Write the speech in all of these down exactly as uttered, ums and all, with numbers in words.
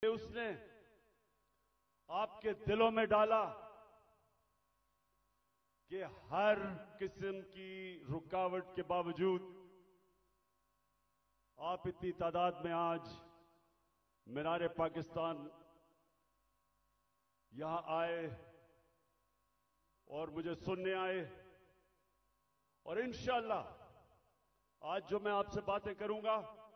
उसने आपके दिलों में डाला कि हर किस्म की रुकावट के बावजूद आप इतनी तादाद में आज मीनार पाकिस्तान यहां आए और मुझे सुनने आए। और इंशाअल्लाह आज जो मैं आपसे बातें करूंगा,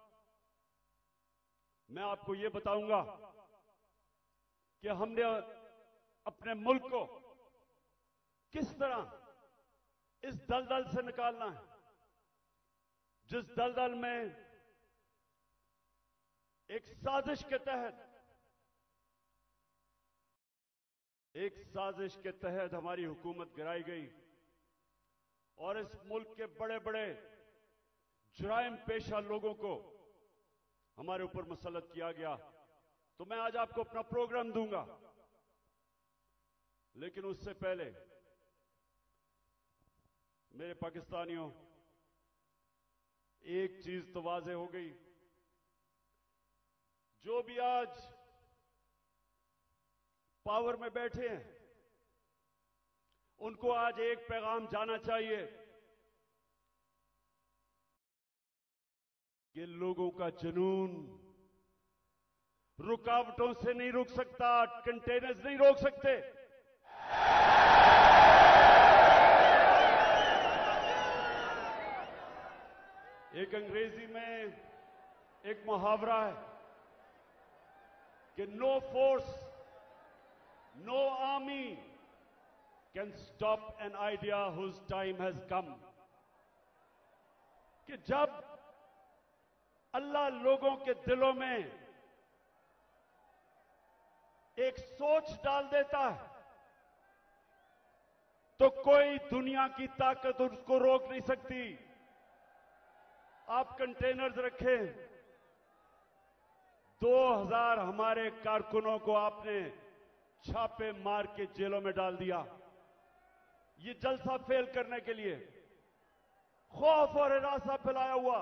मैं आपको ये बताऊंगा कि हमने अपने मुल्क को किस तरह इस दलदल से निकालना है, जिस दलदल में एक साजिश के तहत एक साजिश के तहत हमारी हुकूमत गिराई गई और इस मुल्क के बड़े बड़े जुराइम पेशा लोगों को हमारे ऊपर मुसल्लत किया गया। तो मैं आज आपको अपना प्रोग्राम दूंगा, लेकिन उससे पहले मेरे पाकिस्तानियों, एक चीज तो वाज़े हो गई, जो भी आज पावर में बैठे हैं उनको आज एक पैगाम जाना चाहिए कि लोगों का जुनून रुकावटों से नहीं रुक सकता, कंटेनर्स नहीं रोक सकते। एक अंग्रेजी में एक मुहावरा है कि no force, no army can stop an idea whose time has come. कि जब अल्लाह लोगों के दिलों में एक सोच डाल देता है तो कोई दुनिया की ताकत उसको रोक नहीं सकती। आप कंटेनर्स रखें, दो हज़ार हमारे कारकुनों को आपने छापे मार के जेलों में डाल दिया, ये जलसा फेल करने के लिए। खौफ और हिरासा फैलाया हुआ,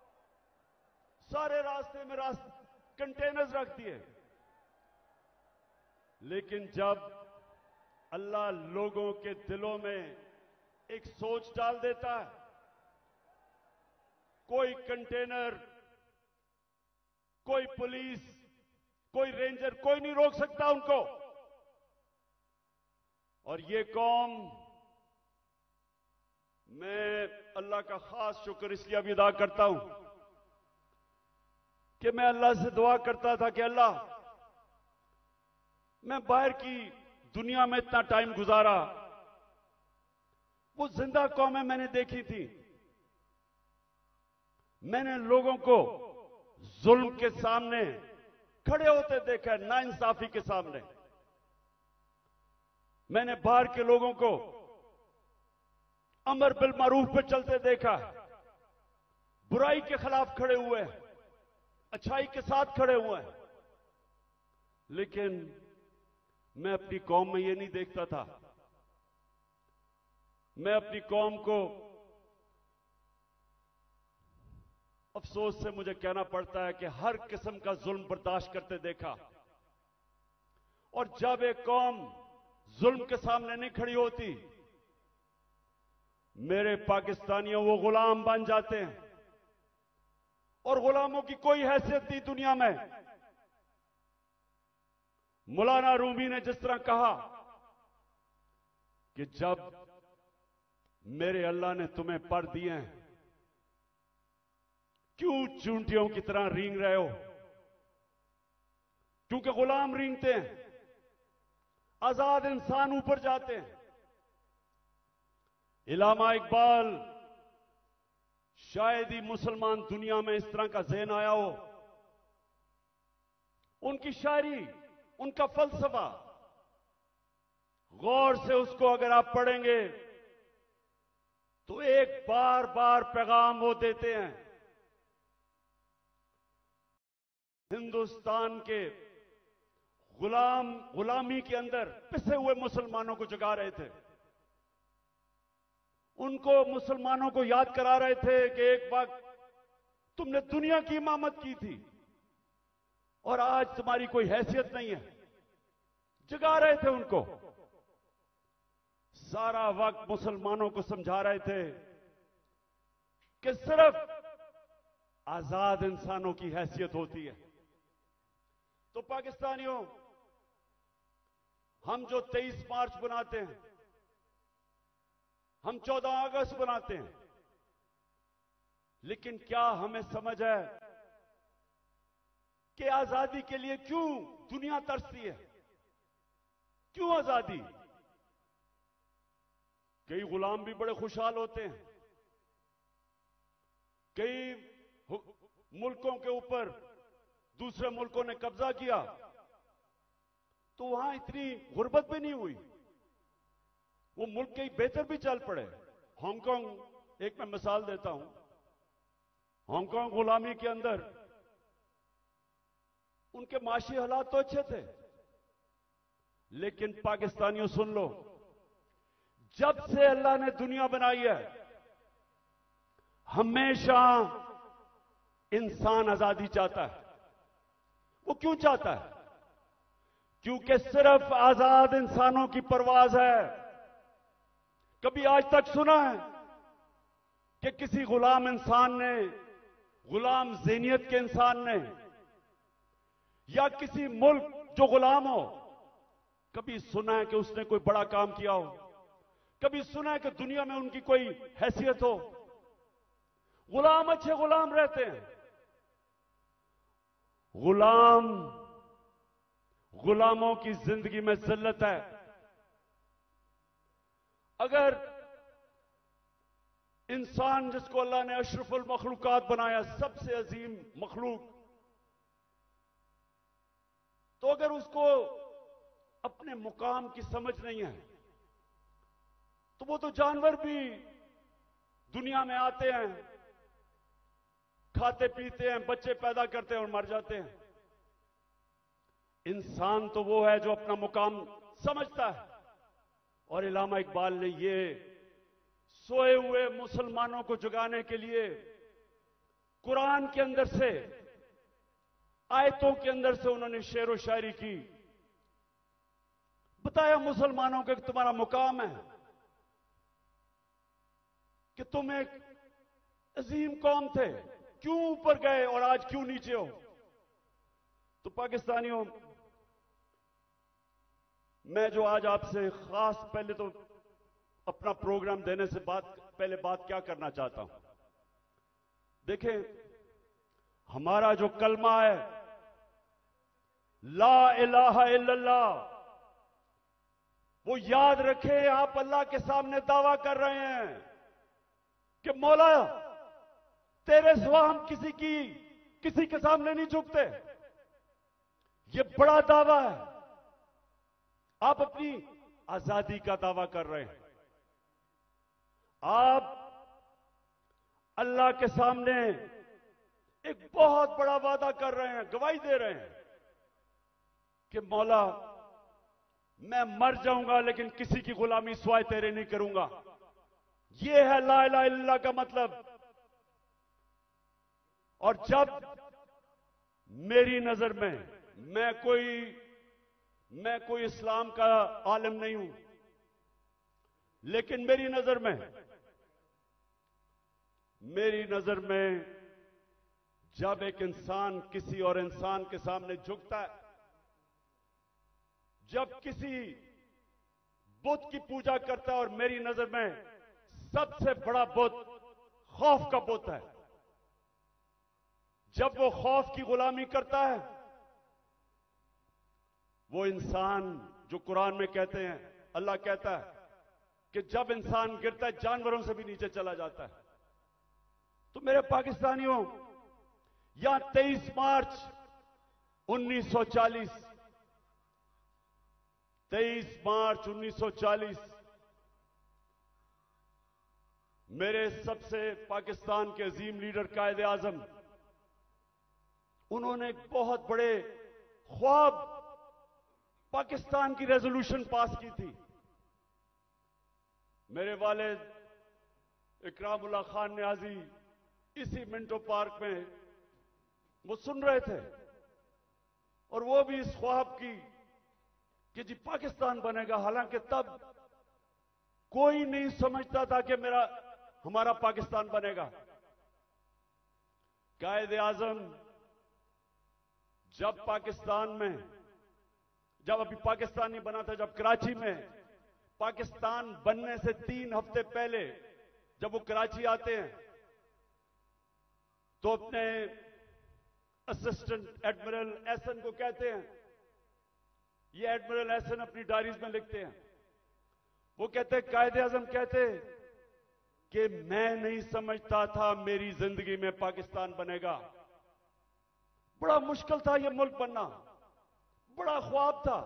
सारे रास्ते में रास्ते कंटेनर्स रख दिए। लेकिन जब अल्लाह लोगों के दिलों में एक सोच डाल देता है, कोई कंटेनर, कोई पुलिस, कोई रेंजर, कोई नहीं रोक सकता उनको। और ये कौम, मैं अल्लाह का खास शुक्र इसलिए अभी अदा करता हूं कि मैं अल्लाह से दुआ करता था कि अल्लाह, मैं बाहर की दुनिया में इतना टाइम गुजारा, वो जिंदा कौमें मैंने देखी थी, मैंने लोगों को जुल्म के सामने खड़े होते देखा है, नाइंसाफी के सामने। मैंने बाहर के लोगों को अमर बिल मारूफ पे चलते देखा है, बुराई के खिलाफ खड़े हुए हैं, अच्छाई के साथ खड़े हुए हैं। लेकिन मैं अपनी कौम में ये नहीं देखता था। मैं अपनी कौम को, अफसोस से मुझे कहना पड़ता है कि हर किस्म का जुल्म बर्दाश्त करते देखा। और जब एक कौम जुल्म के सामने नहीं खड़ी होती, मेरे पाकिस्तानियों, वो गुलाम बन जाते हैं। और गुलामों की कोई हैसियत नहीं दुनिया में। मौलाना रूमी ने जिस तरह कहा कि जब मेरे अल्लाह ने तुम्हें पर दिए हैं, क्यों चूंटियों की तरह रेंग रहे हो? क्योंकि गुलाम रेंगते हैं, आजाद इंसान ऊपर जाते हैं। इलामा इकबाल, शायद ही मुसलमान दुनिया में इस तरह का ज़हन आया हो। उनकी शायरी, उनका फलसफा, गौर से उसको अगर आप पढ़ेंगे तो एक बार बार पैगाम वो देते हैं। हिंदुस्तान के गुलाम गुलामी के अंदर पिसे हुए मुसलमानों को जगा रहे थे। उनको, मुसलमानों को याद करा रहे थे कि एक वक्त तुमने दुनिया की इमामत की थी, और आज तुम्हारी कोई हैसियत नहीं है। जगा रहे थे उनको, सारा वक्त मुसलमानों को समझा रहे थे कि सिर्फ आजाद इंसानों की हैसियत होती है। तो पाकिस्तानियों, हम जो तेईस मार्च बनाते हैं, हम चौदह अगस्त बनाते हैं, लेकिन क्या हमें समझ है कि आजादी के लिए क्यों दुनिया तरसती है? क्यों आजादी? कई गुलाम भी बड़े खुशहाल होते हैं, कई मुल्कों के ऊपर दूसरे मुल्कों ने कब्जा किया तो वहां इतनी गुर्बत भी नहीं हुई, वो मुल्क कई बेहतर भी चल पड़े। हांगकांग एक मैं मिसाल देता हूं, हांगकांग गुलामी के अंदर उनके माशी हालात तो अच्छे थे, लेकिन पाकिस्तानियों सुन लो, जब से अल्लाह ने दुनिया बनाई है हमेशा इंसान आजादी चाहता है। वो क्यों चाहता है? क्योंकि सिर्फ आजाद इंसानों की परवाज है। कभी आज तक सुना है कि किसी गुलाम इंसान ने, गुलाम ज़हनियत के इंसान ने, या किसी मुल्क जो गुलाम हो, कभी सुना है कि उसने कोई बड़ा काम किया हो? कभी सुना है कि दुनिया में उनकी कोई हैसियत हो? गुलाम अच्छे गुलाम रहते हैं। गुलाम, गुलामों की जिंदगी में जिल्लत है। अगर इंसान जिसको अल्लाह ने अशरफुल मखलूकात बनाया, सबसे अजीम मखलूक, तो अगर उसको अपने मुकाम की समझ नहीं है तो वो तो जानवर भी दुनिया में आते हैं, खाते पीते हैं, बच्चे पैदा करते हैं और मर जाते हैं। इंसान तो वो है जो अपना मुकाम समझता है। और इल्लामा इकबाल ने ये सोए हुए मुसलमानों को जगाने के लिए कुरान के अंदर से, आयतों के अंदर से उन्होंने शेर व शायरी की, बताया मुसलमानों को कि तुम्हारा मुकाम है कि तुम एक अजीम कौम थे, क्यों ऊपर गए और आज क्यों नीचे हो। तो पाकिस्तानियों, मैं जो आज आपसे खास पहले तो अपना प्रोग्राम देने से बात पहले बात क्या करना चाहता हूं, देखें हमारा जो कलमा है ला इलाहा इल्लल्लाह, वो याद रखें। आप अल्लाह के सामने दावा कर रहे हैं कि मौला तेरे सिवा हम किसी की किसी के सामने नहीं झुकते। ये बड़ा दावा है। आप अपनी आजादी का दावा कर रहे हैं, आप अल्लाह के सामने एक बहुत बड़ा वादा कर रहे हैं, गवाही दे रहे हैं कि मौला मैं मर जाऊंगा लेकिन किसी की गुलामी सिवाय तेरे नहीं करूंगा। यह है ला इलाहा इल्लल्लाह का मतलब। और जब मेरी नजर में, मैं कोई मैं कोई इस्लाम का आलिम नहीं हूं, लेकिन मेरी नजर में मेरी नजर में जब एक इंसान किसी और इंसान के सामने झुकता है, जब किसी बुत की पूजा करता है, और मेरी नजर में सबसे बड़ा बुत खौफ का बुत है, जब वो खौफ की गुलामी करता है, वो इंसान जो कुरान में कहते हैं, अल्लाह कहता है कि जब इंसान गिरता है जानवरों से भी नीचे चला जाता है। तो मेरे पाकिस्तानियों, यहां तेईस मार्च उन्नीस सौ चालीस तेईस मार्च उन्नीस सौ चालीस मेरे सबसे पाकिस्तान के अजीम लीडर कायदे आजम, उन्होंने एक बहुत बड़े ख्वाब पाकिस्तान की रेजोल्यूशन पास की थी। मेरे वालिद इकरामुल्लाह खान न्याजी इसी मिंटो पार्क में वो सुन रहे थे और वो भी इस ख्वाब की कि जी पाकिस्तान बनेगा, हालांकि तब कोई नहीं समझता था कि मेरा हमारा पाकिस्तान बनेगा। कायदे आजम जब पाकिस्तान में, जब अभी पाकिस्तान नहीं बना था, जब कराची में पाकिस्तान बनने से तीन हफ्ते पहले जब वो कराची आते हैं तो अपने असिस्टेंट एडमिरल एहसन को कहते हैं, ये एडमिरल एहसन अपनी डायरीज में लिखते हैं, वो कहते कायदे आजम कहते कि मैं नहीं समझता था मेरी जिंदगी में पाकिस्तान बनेगा। बड़ा मुश्किल था यह मुल्क बनना, बड़ा ख्वाब था।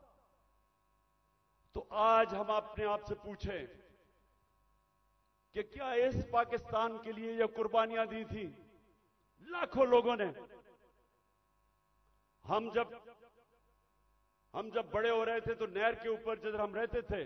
तो आज हम अपने आप से पूछें कि क्या इस पाकिस्तान के लिए यह कुर्बानियां दी थी लाखों लोगों ने? हम जब हम जब बड़े हो रहे थे तो नहर के ऊपर जिधर हम रहते थे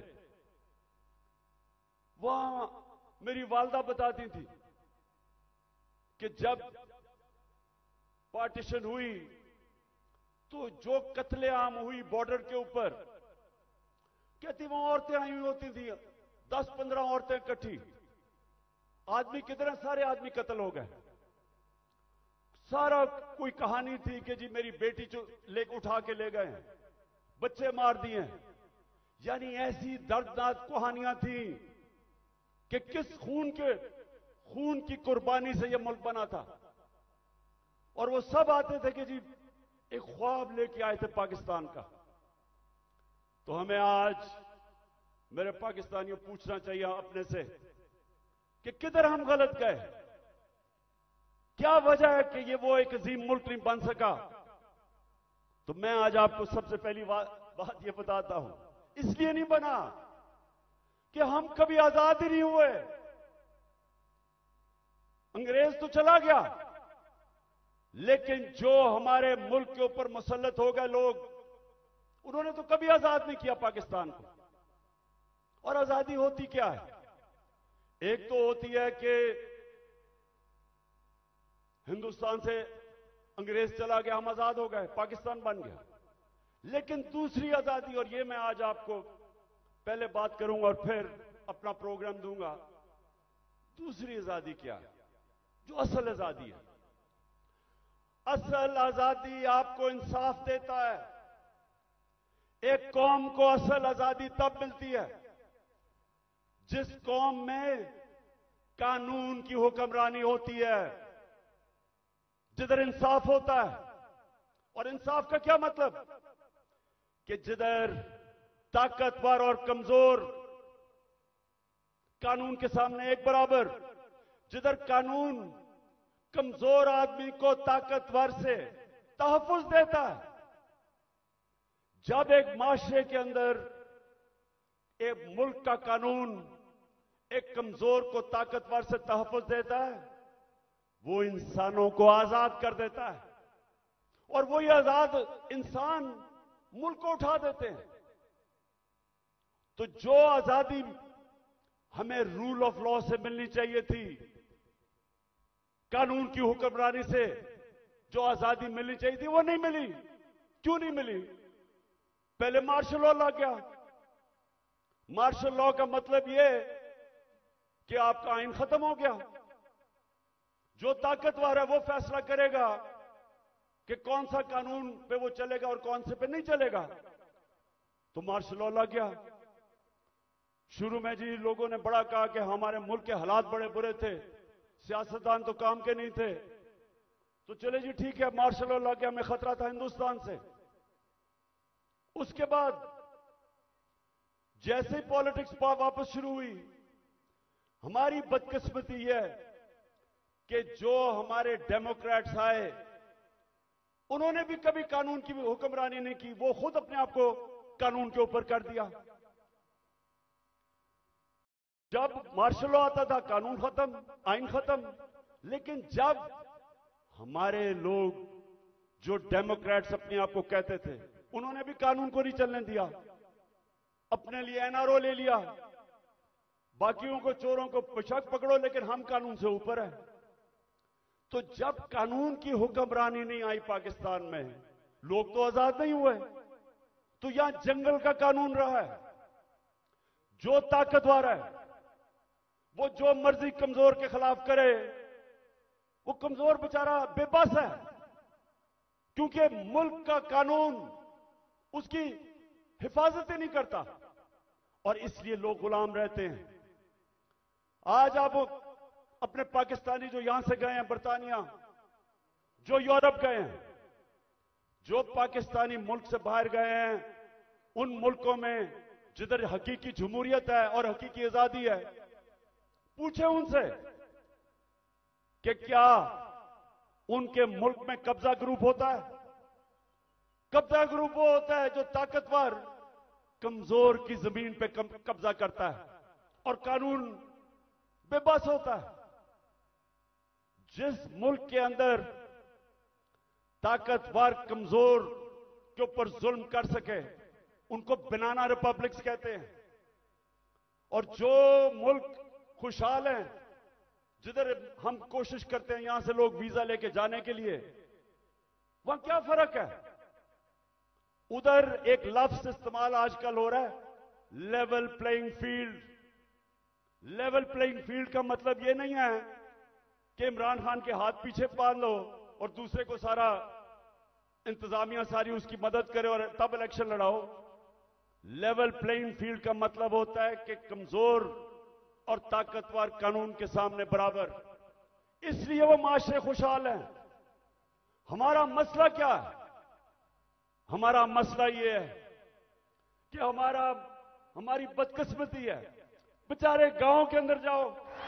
वहां मेरी वालदा बताती थी कि जब पार्टीशन हुई तो जो कत्लेआम हुई बॉर्डर के ऊपर, कहती वहां औरतें आई हुई होती थी, दस पंद्रह औरतें इकट्ठी, आदमी कितने सारे आदमी कत्ल हो गए। सारा कोई कहानी थी कि जी मेरी बेटी जो ले उठा के ले गए, बच्चे मार दिए। यानी ऐसी दर्दनाक कहानियां थी कि किस खून के खून की कुर्बानी से यह मुल्क बना था। और वो सब आते थे कि जी एक ख्वाब लेके आए थे पाकिस्तान का। तो हमें आज मेरे पाकिस्तानियों पूछना चाहिए अपने से कि किधर हम गलत गए, क्या वजह है कि ये वो एक अजीम मुल्क नहीं बन सका। तो मैं आज आपको सबसे पहली बात बात ये बताता हूं, इसलिए नहीं बना कि हम कभी आजाद ही नहीं हुए। अंग्रेज तो चला गया, लेकिन जो हमारे मुल्क के ऊपर मुसल्लत हो गए लोग, उन्होंने तो कभी आजाद नहीं किया पाकिस्तान को। और आजादी होती क्या है? एक तो होती है कि हिंदुस्तान से अंग्रेज चला गया, हम आजाद हो गए, पाकिस्तान बन गया। लेकिन दूसरी आजादी, और ये मैं आज आपको पहले बात करूंगा और फिर अपना प्रोग्राम दूंगा, दूसरी आजादी क्या है, जो असल आजादी है। असल आजादी आपको इंसाफ देता है। एक कौम को असल आजादी तब मिलती है जिस कौम में कानून की हुक्मरानी होती है, जिधर इंसाफ होता है। और इंसाफ का क्या मतलब? कि जिधर ताकतवर और कमजोर कानून के सामने एक बराबर, जिधर कानून कमजोर आदमी को ताकतवर से तहफ्फुज देता है। जब एक माशरे के अंदर एक मुल्क का कानून एक कमजोर को ताकतवर से तहफ्फुज देता है, वो इंसानों को आजाद कर देता है। और वो ये आजाद इंसान मुल्क को उठा देते हैं। तो जो आजादी हमें रूल ऑफ लॉ से मिलनी चाहिए थी, कानून की हुक्मरानी से जो आजादी मिलनी चाहिए थी, वो नहीं मिली। क्यों नहीं मिली? पहले मार्शल लॉ लग गया। मार्शल लॉ का मतलब यह कि आपका आइन खत्म हो गया। जो ताकतवर है वो फैसला करेगा कि कौन सा कानून पे वो चलेगा और कौन से पे नहीं चलेगा। तो मार्शल लॉ लग गया। शुरू में जी लोगों ने बड़ा कहा कि हमारे मुल्क के हालात बड़े बुरे थे, सियासतदान तो काम के नहीं थे। तो चले जी ठीक है, मार्शल लॉ लग गया, हमें खतरा था हिंदुस्तान से। उसके बाद जैसे ही पॉलिटिक्स वापस शुरू हुई, हमारी बदकिस्मती यह कि जो हमारे डेमोक्रेट्स आए, उन्होंने भी कभी कानून की हुक्मरानी नहीं की। वो खुद अपने आप को कानून के ऊपर कर दिया। जब मार्शल लॉ आता था, कानून खत्म, आइन खत्म। लेकिन जब हमारे लोग जो डेमोक्रेट्स अपने आप को कहते थे, उन्होंने भी कानून को नहीं चलने दिया, अपने लिए एनआरओ ले लिया। बाकियों को, चोरों को बेशक पकड़ो, लेकिन हम कानून से ऊपर है। तो जब कानून की हुक्मरानी नहीं आई पाकिस्तान में, लोग तो आजाद नहीं हुए। तो यहां जंगल का कानून रहा है। जो ताकतवर है वो जो मर्जी कमजोर के खिलाफ करे, वो कमजोर बेचारा बेबस है, क्योंकि मुल्क का कानून उसकी हिफाजत ही नहीं करता, और इसलिए लोग गुलाम रहते हैं। आज आप अपने पाकिस्तानी जो यहां से गए हैं बरतानिया, जो यूरोप गए हैं, जो पाकिस्तानी मुल्क से बाहर गए हैं, उन मुल्कों में जिधर हकीकी जमहूरियत है और हकीकी आजादी है, पूछे उनसे कि क्या उनके मुल्क में कब्जा ग्रुप होता है? कब्जा ग्रुप वो होता है जो ताकतवर कमजोर की जमीन पे कब्जा करता है और कानून बेबस होता है। जिस मुल्क के अंदर ताकतवर कमजोर के ऊपर जुल्म कर सके, उनको बनाना रिपब्लिक्स कहते हैं। और जो मुल्क खुशहाल हैं, जिधर हम कोशिश करते हैं यहां से लोग वीजा लेके जाने के लिए, वहां क्या फर्क है? उधर एक लफ्ज इस्तेमाल आजकल हो रहा है, level playing field. Level playing field का मतलब यह नहीं है कि इमरान खान के हाथ पीछे बांध लो और दूसरे को सारा इंतजामिया सारी उसकी मदद करे और तब इलेक्शन लड़ाओ। लेवल प्लेइंग फील्ड का मतलब होता है कि कमजोर और ताकतवर कानून के सामने बराबर। इसलिए वो माशरे खुशहाल हैं। हमारा मसला क्या है? हमारा मसला ये है कि हमारा हमारी बदकिस्मती है। बेचारे गांव के अंदर जाओ,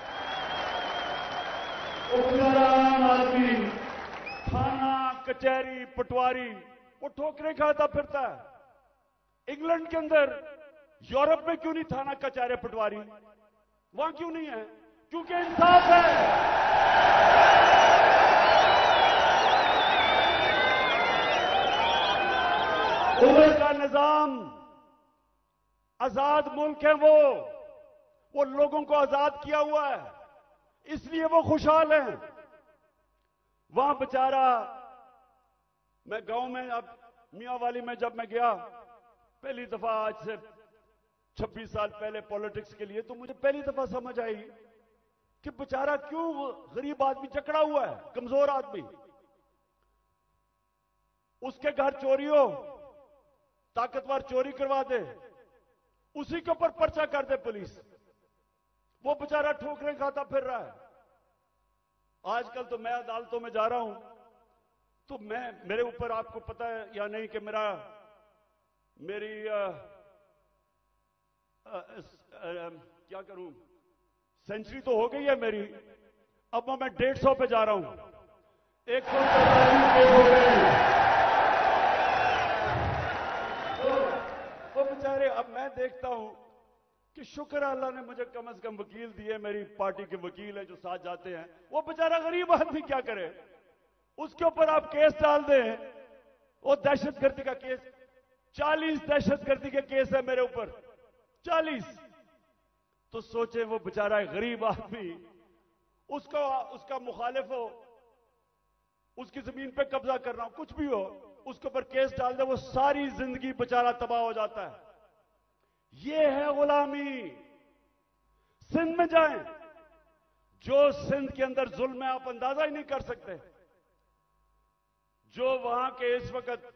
आम आदमी थाना कचहरी पटवारी वो ठोकरे खाता फिरता है। इंग्लैंड के अंदर, यूरोप में क्यों नहीं थाना कचहरी पटवारी? वहां क्यों नहीं है? क्योंकि इंसाफ है। उधर का निजाम आजाद मुल्क है, वो वो लोगों को आजाद किया हुआ है, इसलिए वो खुशहाल हैं। वहां बेचारा, मैं गांव में, अब मियांवाली में जब मैं गया पहली दफा आज से छब्बीस साल पहले पॉलिटिक्स के लिए, तो मुझे पहली दफा समझ आई कि बेचारा क्यों गरीब आदमी जकड़ा हुआ है, कमजोर आदमी। उसके घर चोरी हो, ताकतवर चोरी करवा दे, उसी के ऊपर पर्चा कर दे पुलिस, वो बेचारा ठोकरें खाता फिर रहा है। आजकल तो मैं अदालतों में जा रहा हूं, तो मैं, मेरे ऊपर आपको पता है या नहीं कि मेरा मेरी आ, आ, आ, क्या करूं, सेंचुरी तो हो गई है मेरी, अब मैं डेढ़ सौ पे जा रहा हूं। एक सौ हो गए वो बेचारे। अब मैं देखता हूं कि शुक्र अल्लाह ने मुझे कम से कम वकील दिए, मेरी पार्टी के वकील हैं जो साथ जाते हैं। वो बेचारा गरीब आदमी क्या करे? उसके ऊपर आप केस डाल दें, वो दहशतगर्दी का केस, चालीस दहशतगर्दी के केस है मेरे ऊपर, चालीस। तो सोचे वो बेचारा गरीब आदमी, उसको उसका मुखालिफ हो, उसकी जमीन पे कब्जा करना हो, कुछ भी हो, उसके ऊपर केस डाल दे, वो सारी जिंदगी बेचारा तबाह हो जाता है। ये है गुलामी। सिंध में जाएं, जो सिंध के अंदर जुल्म है आप अंदाजा ही नहीं कर सकते। जो वहां के इस वक्त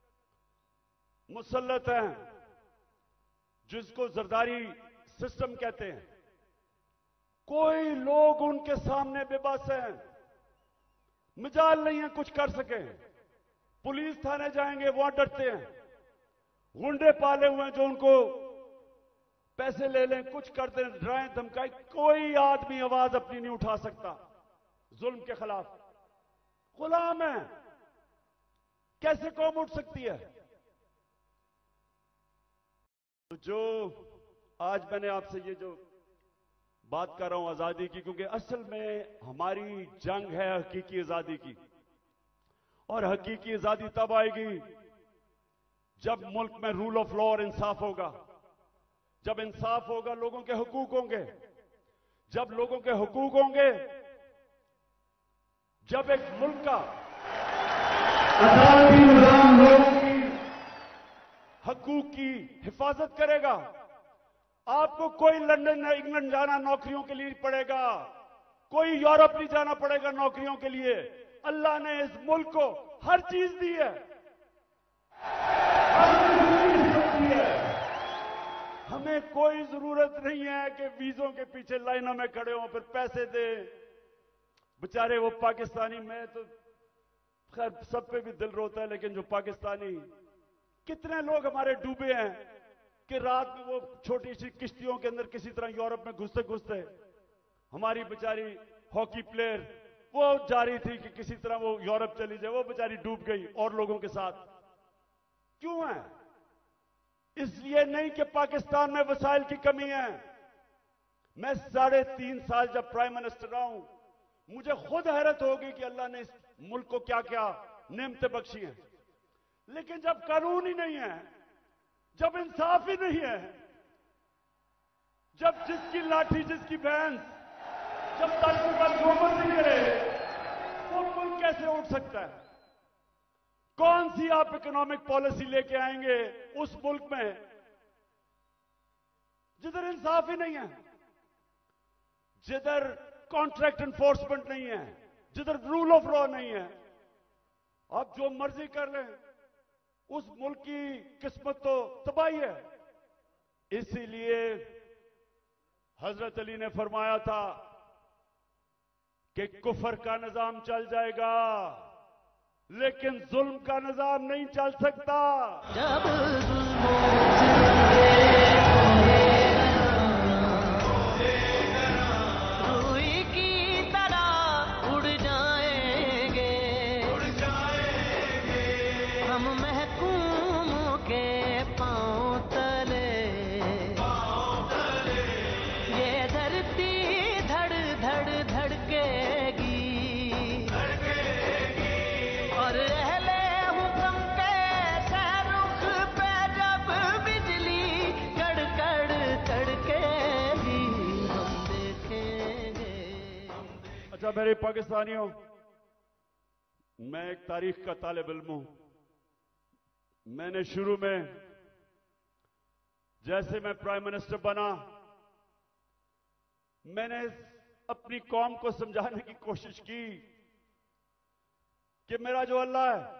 मुसल्लत हैं, जिसको जरदारी सिस्टम कहते हैं, कोई लोग उनके सामने बेबस हैं, मिजाल नहीं है कुछ कर सके। पुलिस थाने जाएंगे, वहां डरते हैं, गुंडे पाले हुए हैं जो उनको पैसे ले लें, कुछ कर दें, डराएं धमकाएं, कोई आदमी आवाज अपनी नहीं उठा सकता जुल्म के खिलाफ। गुलाम है, कैसे कौम उठ सकती है? तो जो आज मैंने आपसे ये जो बात कर रहा हूं आजादी की, क्योंकि असल में हमारी जंग है हकीकी आजादी की, और हकीकी आजादी तब आएगी जब मुल्क में रूल ऑफ लॉ और इंसाफ होगा, जब इंसाफ होगा, लोगों के हुकूक होंगे। जब लोगों के हुकूक होंगे, जब एक मुल्क का आजादी निजाम हिफाजत करेगा। आपको कोई लंदन या इंग्लैंड जाना नौकरियों के लिए पड़ेगा, कोई यूरोप नहीं जाना पड़ेगा नौकरियों के लिए। अल्लाह ने इस मुल्क को हर चीज दी है, हमें कोई जरूरत नहीं है कि वीजों के पीछे लाइनों में खड़े हों फिर पैसे दें। बेचारे वो पाकिस्तानी, मैं तो खैर सब पे भी दिल रोता है, लेकिन जो पाकिस्तानी, कितने लोग हमारे डूबे हैं कि रात में वो छोटी सी किश्तियों के अंदर किसी तरह यूरोप में घुसते घुसते, हमारी बेचारी हॉकी प्लेयर वो जा रही थी कि किसी तरह वो यूरोप चली जाए, वो बेचारी डूब गई और लोगों के साथ। क्यों है? इसलिए नहीं कि पाकिस्तान में वसाइल की कमी है। मैं साढ़े तीन साल जब प्राइम मिनिस्टर रहा हूं, मुझे खुद हैरत होगी कि अल्लाह ने इस मुल्क को क्या क्या नेमतें बख्शी हैं। लेकिन जब कानून ही नहीं है, जब इंसाफ ही नहीं है, जब जिसकी लाठी जिसकी भैंस, जब तक पर हुकूमत नहीं करे, वो मुल्क कैसे उठ सकता है? कौन सी आप इकोनॉमिक पॉलिसी लेके आएंगे उस मुल्क में जिधर इंसाफ ही नहीं है, जिधर कॉन्ट्रैक्ट एनफोर्समेंट नहीं है, जिधर रूल ऑफ लॉ नहीं है? आप जो मर्जी कर लें, उस मुल्क की किस्मत तो तबाही है। इसीलिए हजरत अली ने फरमाया था कि कुफर का निजाम चल जाएगा लेकिन जुल्म का निजाम नहीं चल सकता। जब रूई की तरह उड़ जाएंगे, उड़ जाएंगे हम महकूमों के पांव तले, पांव तले ये धरती धड़ धड़ धड़केगी, और अहले हुक्म के सहरुख पे जब बिजली कड़कड़ कड़केगी हम देखेंगे। अच्छा मेरे पाकिस्तानियों, मैं एक तारीख का तालिब इल्म हूं। मैंने शुरू में जैसे मैं प्राइम मिनिस्टर बना, मैंने अपनी कौम को समझाने की कोशिश की कि मेरा जो अल्लाह है,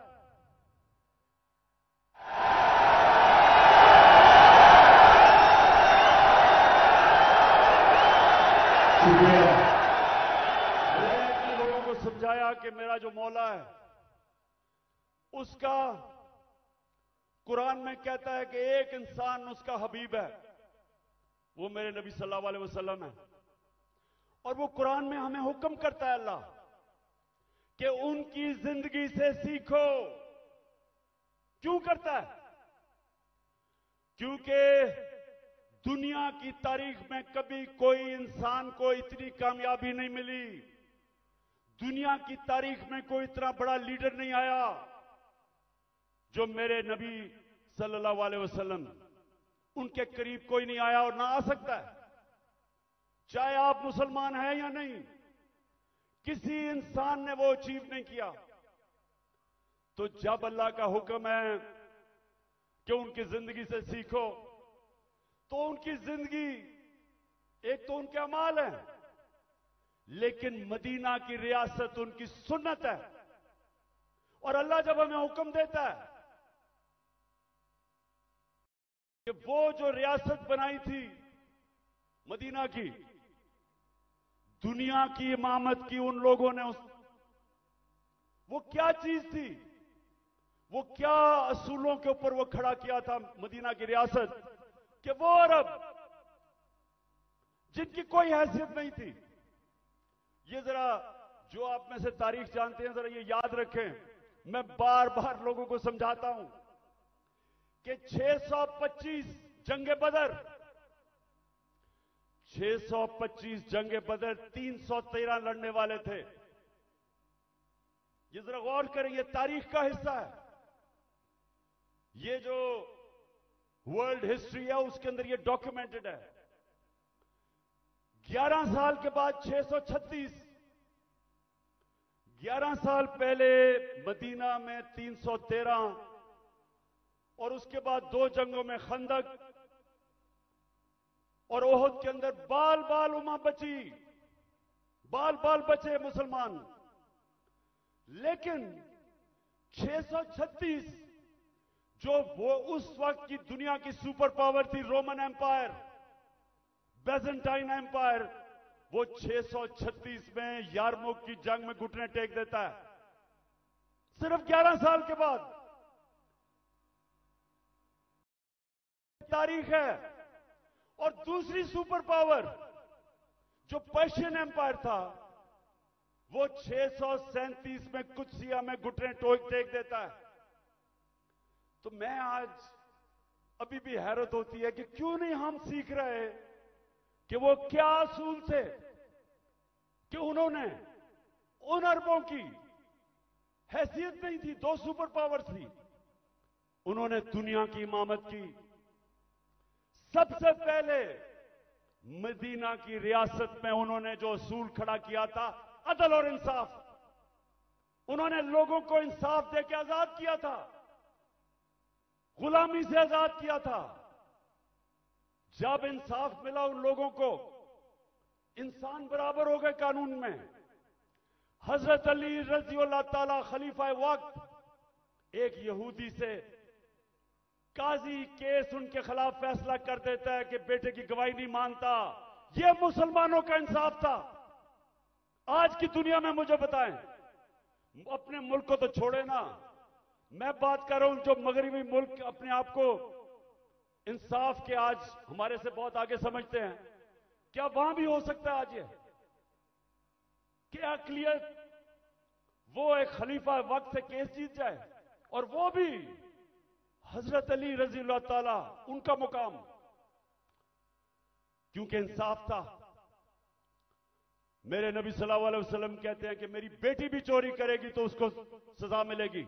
मैंने लोगों को समझाया कि मेरा जो मौला है, उसका कुरान में कहता है कि एक इंसान उसका हबीब है, वो मेरे नबी सल्लल्लाहु अलैहि वसल्लम है। और वो कुरान में हमें हुक्म करता है अल्लाह कि उनकी जिंदगी से सीखो। क्यों करता है? क्योंकि दुनिया की तारीख में कभी कोई इंसान को इतनी कामयाबी नहीं मिली, दुनिया की तारीख में कोई इतना बड़ा लीडर नहीं आया जो मेरे नबी सल्लल्लाहु अलैहि वसल्लम, उनके करीब कोई नहीं आया और ना आ सकता है, चाहे आप मुसलमान हैं या नहीं। किसी इंसान ने वो अचीव नहीं किया। तो जब अल्लाह का हुक्म है कि उनकी जिंदगी से सीखो, तो उनकी जिंदगी एक तो उनके अमाल है, लेकिन मदीना की रियासत उनकी सुन्नत है। और अल्लाह जब हमें हुक्म देता है कि वो जो रियासत बनाई थी मदीना की, दुनिया की इमामत की उन लोगों ने, उस वो क्या चीज थी, वो क्या असूलों के ऊपर वो खड़ा किया था मदीना की रियासत, कि वो अरब जिनकी कोई हैसियत नहीं थी। ये जरा जो आप में से तारीख जानते हैं, जरा ये याद रखें। मैं बार बार लोगों को समझाता हूं कि छह सौ पच्चीस जंगे बदर, छह सौ पच्चीस जंगे बदर, तीन सौ तेरह लड़ने वाले थे। ये जरा गौर करें, ये तारीख का हिस्सा है। ये जो वर्ल्ड हिस्ट्री है उसके अंदर ये डॉक्यूमेंटेड है। ग्यारह साल के बाद छह सौ छत्तीस, ग्यारह साल पहले मदीना में तीन सौ तेरह, और उसके बाद दो जंगों में खंदक और ओहद के अंदर बाल बाल उमा बची, बाल बाल बचे मुसलमान। लेकिन छह सौ छत्तीस जो वो उस वक्त की दुनिया की सुपर पावर थी, रोमन एम्पायर, बेजेंटाइन एम्पायर, वो छह सौ छत्तीस में यारमुख की जंग में घुटने टेक देता है, सिर्फ ग्यारह साल के बाद। तारीख है। और दूसरी सुपर पावर जो पर्शियन एम्पायर था, वो छह सौ सैंतीस में कुत्सिया में घुटने टेक देता है। तो मैं आज अभी भी हैरत होती है कि क्यों नहीं हम सीख रहे कि वो क्या असूल थे कि उन्होंने उन अरबों की हैसियत नहीं थी, दो सुपर पावर थी, उन्होंने दुनिया की इमामत की। सबसे पहले मदीना की रियासत में उन्होंने जो असूल खड़ा किया था, अदल और इंसाफ, उन्होंने लोगों को इंसाफ देकर आजाद किया था, गुलामी से आजाद किया था। जब इंसाफ मिला उन लोगों को, इंसान बराबर हो गए कानून में। हजरत अली रजी अल्लाह ताला खलीफा वक्त एक यहूदी से काजी केस उनके खिलाफ फैसला कर देता है कि बेटे की गवाही नहीं मानता। यह मुसलमानों का इंसाफ था। आज की दुनिया में मुझे बताएं, अपने मुल्क को तो छोड़े ना, मैं बात कर रहा हूं जो मगरिबी मुल्क अपने आप को इंसाफ के आज हमारे से बहुत आगे समझते हैं, क्या वहां भी हो सकता है आज ये? क्या अकलियत वो एक खलीफा वक्त से केस जीत जाए, और वो भी हजरत अली रजी अल्लाह ताला, उनका मुकाम, क्योंकि इंसाफ था। मेरे नबी सल्लल्लाहु अलैहि वसल्लम कहते हैं कि मेरी बेटी भी चोरी करेगी तो उसको सजा मिलेगी।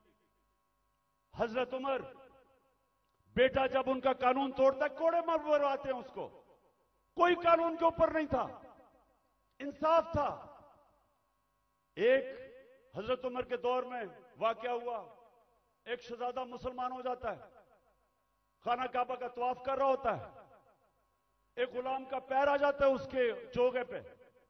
हजरत उमर, बेटा जब उनका कानून तोड़ता है, कोड़े मरवाते हैं उसको। कोई कानून के ऊपर नहीं था, इंसाफ था। एक हजरत उमर के दौर में वाकया हुआ, एक शहजादा मुसलमान हो जाता है, खाना काबा का तवाफ कर रहा होता है, एक गुलाम का पैर आ जाता है उसके चोगे पे,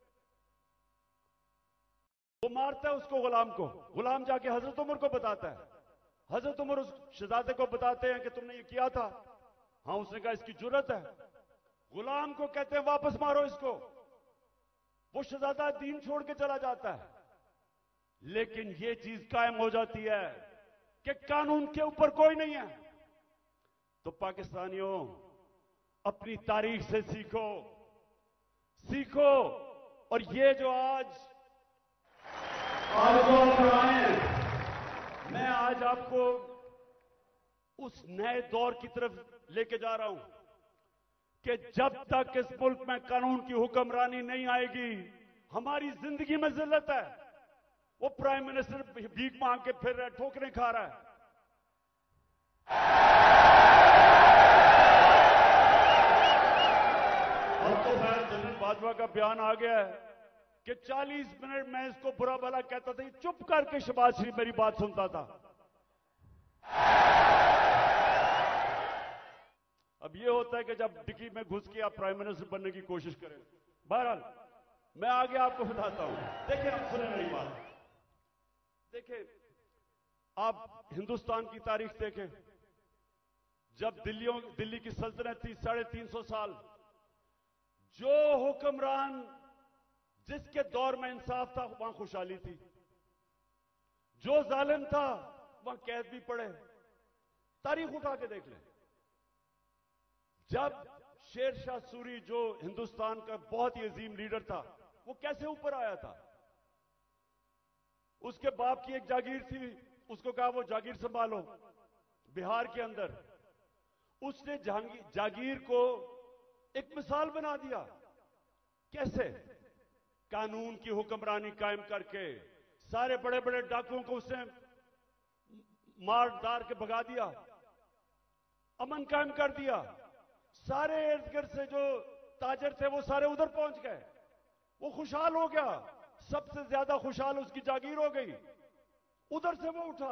वो मारता है उसको, गुलाम को। गुलाम जाके हजरत उमर को बताता है। हजरत उमर उस शहजादे को बताते हैं कि तुमने ये किया था। हाँ, उसने कहा इसकी जुर्रत है। गुलाम को कहते हैं वापस मारो इसको। वो शहजादा दीन छोड़ के चला जाता है। लेकिन ये चीज कायम हो जाती है कि कानून के ऊपर कोई नहीं है। तो पाकिस्तानियों, अपनी तारीख से सीखो, सीखो। और ये जो आज आज जो आप आए, मैं आज आपको उस नए दौर की तरफ लेके जा रहा हूं कि जब तक इस मुल्क में कानून की हुक्मरानी नहीं आएगी, हमारी जिंदगी में जिल्लत है। वो प्राइम मिनिस्टर भीख मांग के फिर रहा है, ठोकरें खा रहा है। अब तो खैर जनरल बाजवा का बयान आ गया है कि चालीस मिनट में इसको बुरा भला कहता था, चुप करके शहबाज शरीफ मेरी बात सुनता था। अब ये होता है कि जब डिक्की में घुस के आप प्राइम मिनिस्टर बनने की कोशिश करें। बहरहाल, मैं आगे आपको बताता हूं। देखिए, आप सुने मेरी बात। देखिए, आप हिंदुस्तान की तारीख देखें। जब दिल्लियों दिल्ली की सल्तनत थी साढ़े तीन सौ साल, जो हुक्मरान जिसके दौर में इंसाफ था वहां खुशहाली थी, जो जालिम था वहां कैद भी पड़े। तारीख उठा के देख लें। जब शेर शाह सूरी, जो हिंदुस्तान का बहुत ही अजीम लीडर था, वो कैसे ऊपर आया था? उसके बाप की एक जागीर थी, उसको कहा वो जागीर संभालो बिहार के अंदर। उसने जागीर को एक मिसाल बना दिया। कैसे? कानून की हुक्मरानी कायम करके सारे बड़े बड़े डाकुओं को उसने मार दार के भगा दिया, अमन कायम कर दिया। सारे इर्द गिर्द से जो ताजर थे वो सारे उधर पहुंच गए। वो खुशहाल हो गया। सबसे ज्यादा खुशहाल उसकी जागीर हो गई। उधर से वो उठा।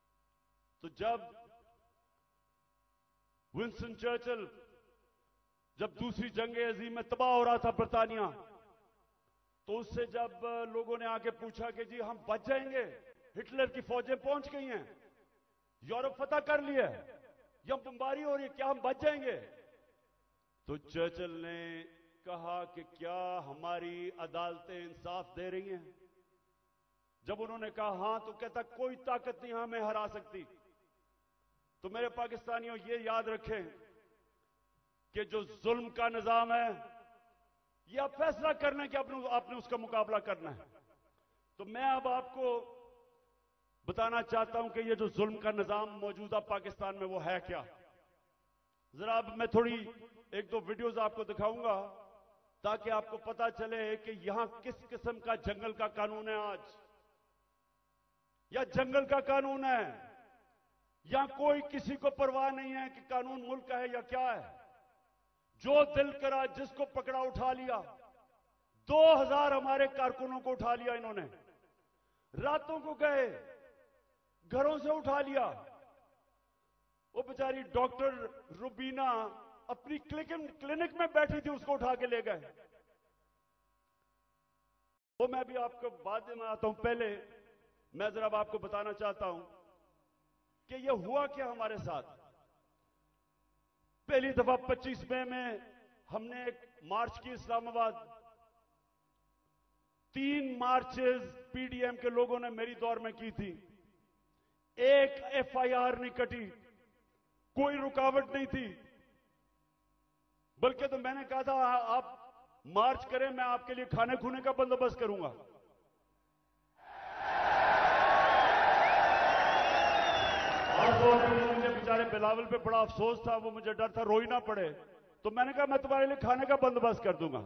तो जब विंस्टन चर्चिल जब दूसरी जंग अजीम में तबाह हो रहा था बरतानिया, तो उससे जब लोगों ने आके पूछा कि जी हम बच जाएंगे, हिटलर की फौजें पहुंच गई हैं, यूरोप फतह कर लिया, या बमबारी हो रही है, क्या हम बच जाएंगे? तो चर्चिल ने कहा कि क्या हमारी अदालतें इंसाफ दे रही हैं? जब उन्होंने कहा हां, तो कहता कोई ताकत नहीं हमें हरा सकती। तो मेरे पाकिस्तानियों, ये याद रखें कि जो जुल्म का निजाम है, यह आप फैसला करना कि आपने आपने उसका मुकाबला करना है। तो मैं अब आपको बताना चाहता हूं कि ये जो जुल्म का निजाम मौजूदा पाकिस्तान में वो है क्या। जरा अब मैं थोड़ी एक दो वीडियोस आपको दिखाऊंगा ताकि आपको पता चले कि यहां किस किस्म का जंगल का कानून है आज, या जंगल का कानून है, या कोई किसी को परवाह नहीं है कि कानून मुल्क का है या क्या है। जो दिल करा जिसको पकड़ा उठा लिया। दो हजार हमारे कारकुनों को उठा लिया इन्होंने, रातों को गए, घरों से उठा लिया। वो बेचारी डॉक्टर रुबीना अपनी क्लिनिक में बैठी थी, उसको उठा के ले गए। वो मैं भी आपको बाद में आता हूं, पहले मैं जरा आपको बताना चाहता हूं कि ये हुआ क्या हमारे साथ। पहली दफा पच्चीस मई में हमने एक मार्च की इस्लामाबाद। तीन मार्चेस पीडीएम के लोगों ने मेरी दौर में की थी। एक एफआईआर नहीं कटी, कोई रुकावट नहीं थी। बल्कि तो मैंने कहा था आप मार्च करें, मैं आपके लिए खाने खूने का बंदोबस्त करूंगा। और तो मुझे बेचारे बिलावल पे बड़ा अफसोस था, वो मुझे डर था रो ही ना पड़े, तो मैंने कहा मैं तुम्हारे लिए खाने का बंदोबस्त कर दूंगा।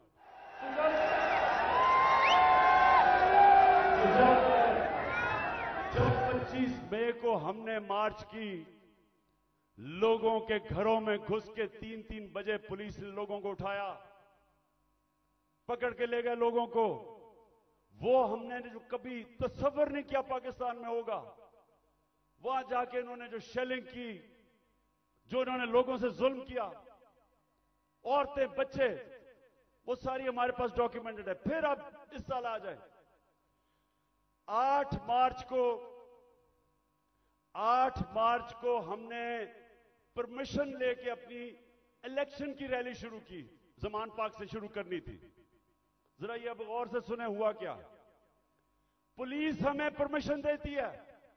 जब पच्चीस मई को हमने मार्च की, लोगों के घरों में घुस के तीन तीन बजे पुलिस ने लोगों को उठाया, पकड़ के ले गए लोगों को। वो हमने जो कभी तस्वर नहीं किया पाकिस्तान में होगा। वहां जाके इन्होंने जो शेलिंग की, जो इन्होंने लोगों से जुल्म किया, औरतें बच्चे, वो सारी हमारे पास डॉक्यूमेंटेड है। फिर अब इस साल आ जाए, आठ मार्च को आठ मार्च को हमने परमिशन लेके अपनी इलेक्शन की रैली शुरू की। जमान पार्क से शुरू करनी थी। जरा ये अब गौर से सुने हुआ क्या। पुलिस हमें परमिशन देती है,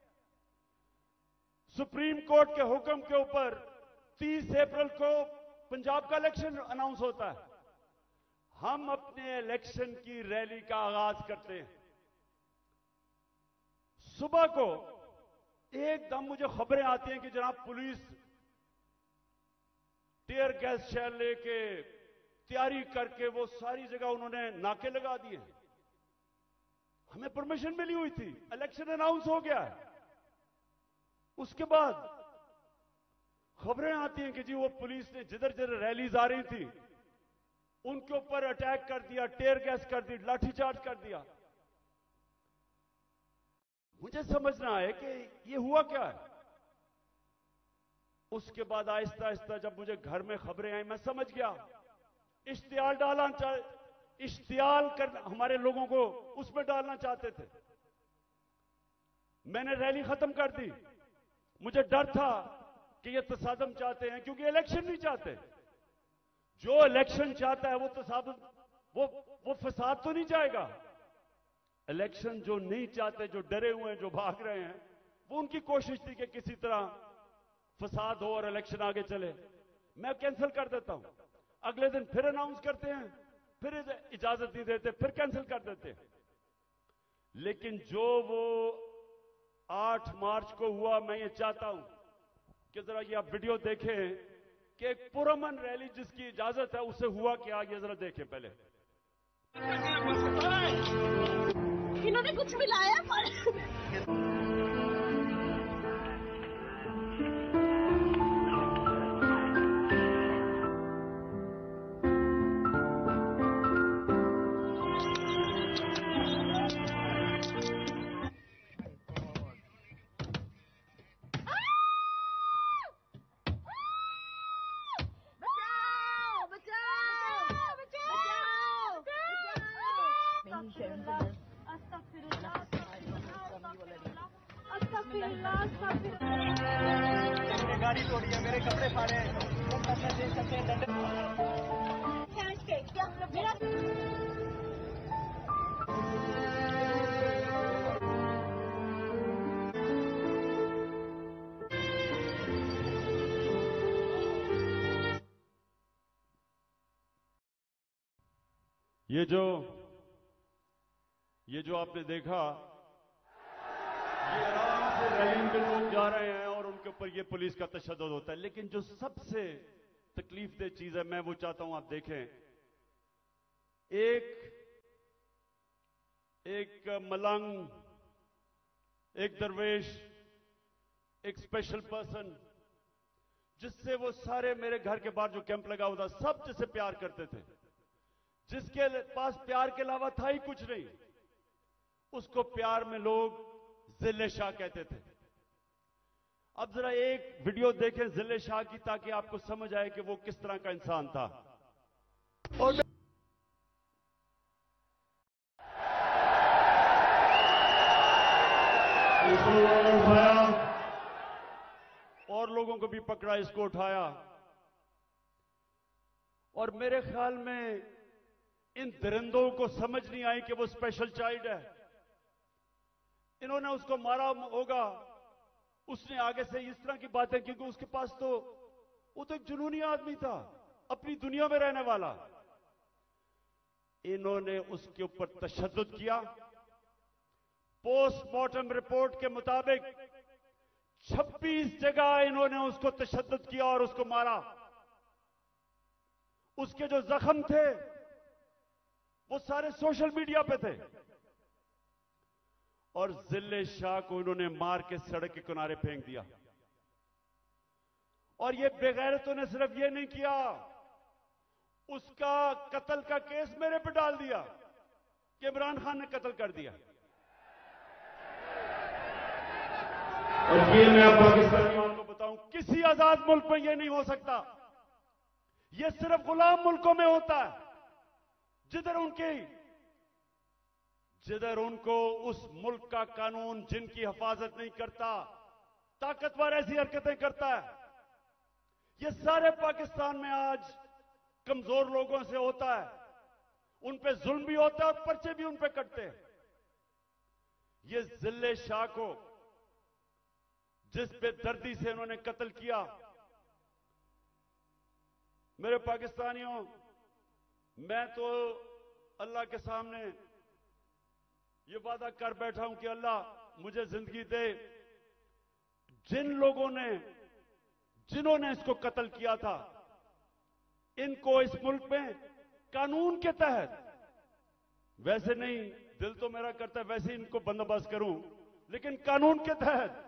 सुप्रीम कोर्ट के हुक्म के ऊपर तीस अप्रैल को पंजाब का इलेक्शन अनाउंस होता है। हम अपने इलेक्शन की रैली का आगाज करते हैं। सुबह को एकदम मुझे खबरें आती हैं कि जनाब पुलिस टीयर गैस शेल लेके तैयारी करके वो सारी जगह उन्होंने नाके लगा दिए। हमें परमिशन मिली हुई थी, इलेक्शन अनाउंस हो गया है। उसके बाद खबरें आती हैं कि जी वो पुलिस ने जिधर जिधर रैलीज आ रही थी उनके ऊपर अटैक कर दिया, टीयर गैस कर दी, लाठीचार्ज कर दिया। मुझे समझना है कि ये हुआ क्या है। उसके बाद आहिस्ता आहिस्ता जब मुझे घर में खबरें आई, मैं समझ गया। इश्तिहार डालना चाह इश्तिहार कर हमारे लोगों को उसमें डालना चाहते थे। मैंने रैली खत्म कर दी। मुझे डर था कि ये तसादम चाहते हैं, क्योंकि इलेक्शन नहीं चाहते। जो इलेक्शन चाहता है वो तसादम, वो वो फसाद तो नहीं चाहेगा। इलेक्शन जो नहीं चाहते, जो डरे हुए हैं, जो भाग रहे हैं, वो उनकी कोशिश थी कि किसी तरह फसाद हो और इलेक्शन आगे चले। मैं कैंसिल कर देता हूं, अगले दिन फिर अनाउंस करते हैं, फिर इजाजत नहीं देते, फिर कैंसिल कर देते। लेकिन जो वो आठ मार्च को हुआ, मैं ये चाहता हूं कि जरा ये आप वीडियो देखें कि एक पुरअमन रैली जिसकी इजाजत है उसे हुआ क्या, ये जरा देखें पहले। इन्होंने कुछ मिलाया पर अल्लाह साबिर मेरे गाड़ी तोड़ी है, मेरे कपड़े फाड़े हैं, दे सकते हैं दंड। क्या मेरा ये जो ये जो आपने देखा, ये आराम से रैली में लोग जा रहे हैं और उनके ऊपर ये पुलिस का तशद्दुद होता है। लेकिन जो सबसे तकलीफ दे चीज है, मैं वो चाहता हूं आप देखें। एक एक मलंग, एक दरवेश, एक स्पेशल पर्सन, जिससे वो सारे मेरे घर के बाहर जो कैंप लगा हुआ था, सब जिससे प्यार करते थे, जिसके पास प्यार के अलावा था ही कुछ नहीं, उसको प्यार में लोग जिले शाह कहते थे। अब जरा एक वीडियो देखें जिले शाह की, ताकि आपको समझ आए कि वो किस तरह का इंसान था। और इसको उठाया और लोगों को भी पकड़ा, इसको उठाया। और मेरे ख्याल में इन दरिंदों को समझ नहीं आई कि वो स्पेशल चाइल्ड है। इन्होंने उसको मारा होगा, उसने आगे से इस तरह की बातें, क्योंकि उसके पास तो वो तो एक जुनूनी आदमी था, अपनी दुनिया में रहने वाला। इन्होंने उसके ऊपर तशद्दुद किया। पोस्टमार्टम रिपोर्ट के मुताबिक छब्बीस जगह इन्होंने उसको तशद्दुद किया और उसको मारा। उसके जो जख्म थे वो सारे सोशल मीडिया पे थे। और जिले शाह को इन्होंने मार के सड़क के किनारे फेंक दिया। और ये बेगैरतों ने सिर्फ ये नहीं किया, उसका कत्ल का केस मेरे पे डाल दिया कि इमरान खान ने कत्ल कर दिया। और ये मैं पाकिस्तानियों को बताऊं, किसी आजाद मुल्क में ये नहीं हो सकता। ये सिर्फ गुलाम मुल्कों में होता है, जिधर उनकी जिधर उनको उस मुल्क का कानून जिनकी हिफाजत नहीं करता, ताकतवर ऐसी हरकतें करता है। ये सारे पाकिस्तान में आज कमजोर लोगों से होता है, उन पे जुल्म भी होता है और पर्चे भी उन पे कटते हैं। ये जिले शाह को जिस बेदर्दी से इन्होंने कत्ल किया, मेरे पाकिस्तानियों, मैं तो अल्लाह के सामने ये वादा कर बैठा हूं कि अल्लाह मुझे जिंदगी दे, जिन लोगों ने जिन्होंने इसको कत्ल किया था, इनको इस मुल्क में कानून के तहत, वैसे नहीं, दिल तो मेरा करता है वैसे इनको बंदोबस्त करूं, लेकिन कानून के तहत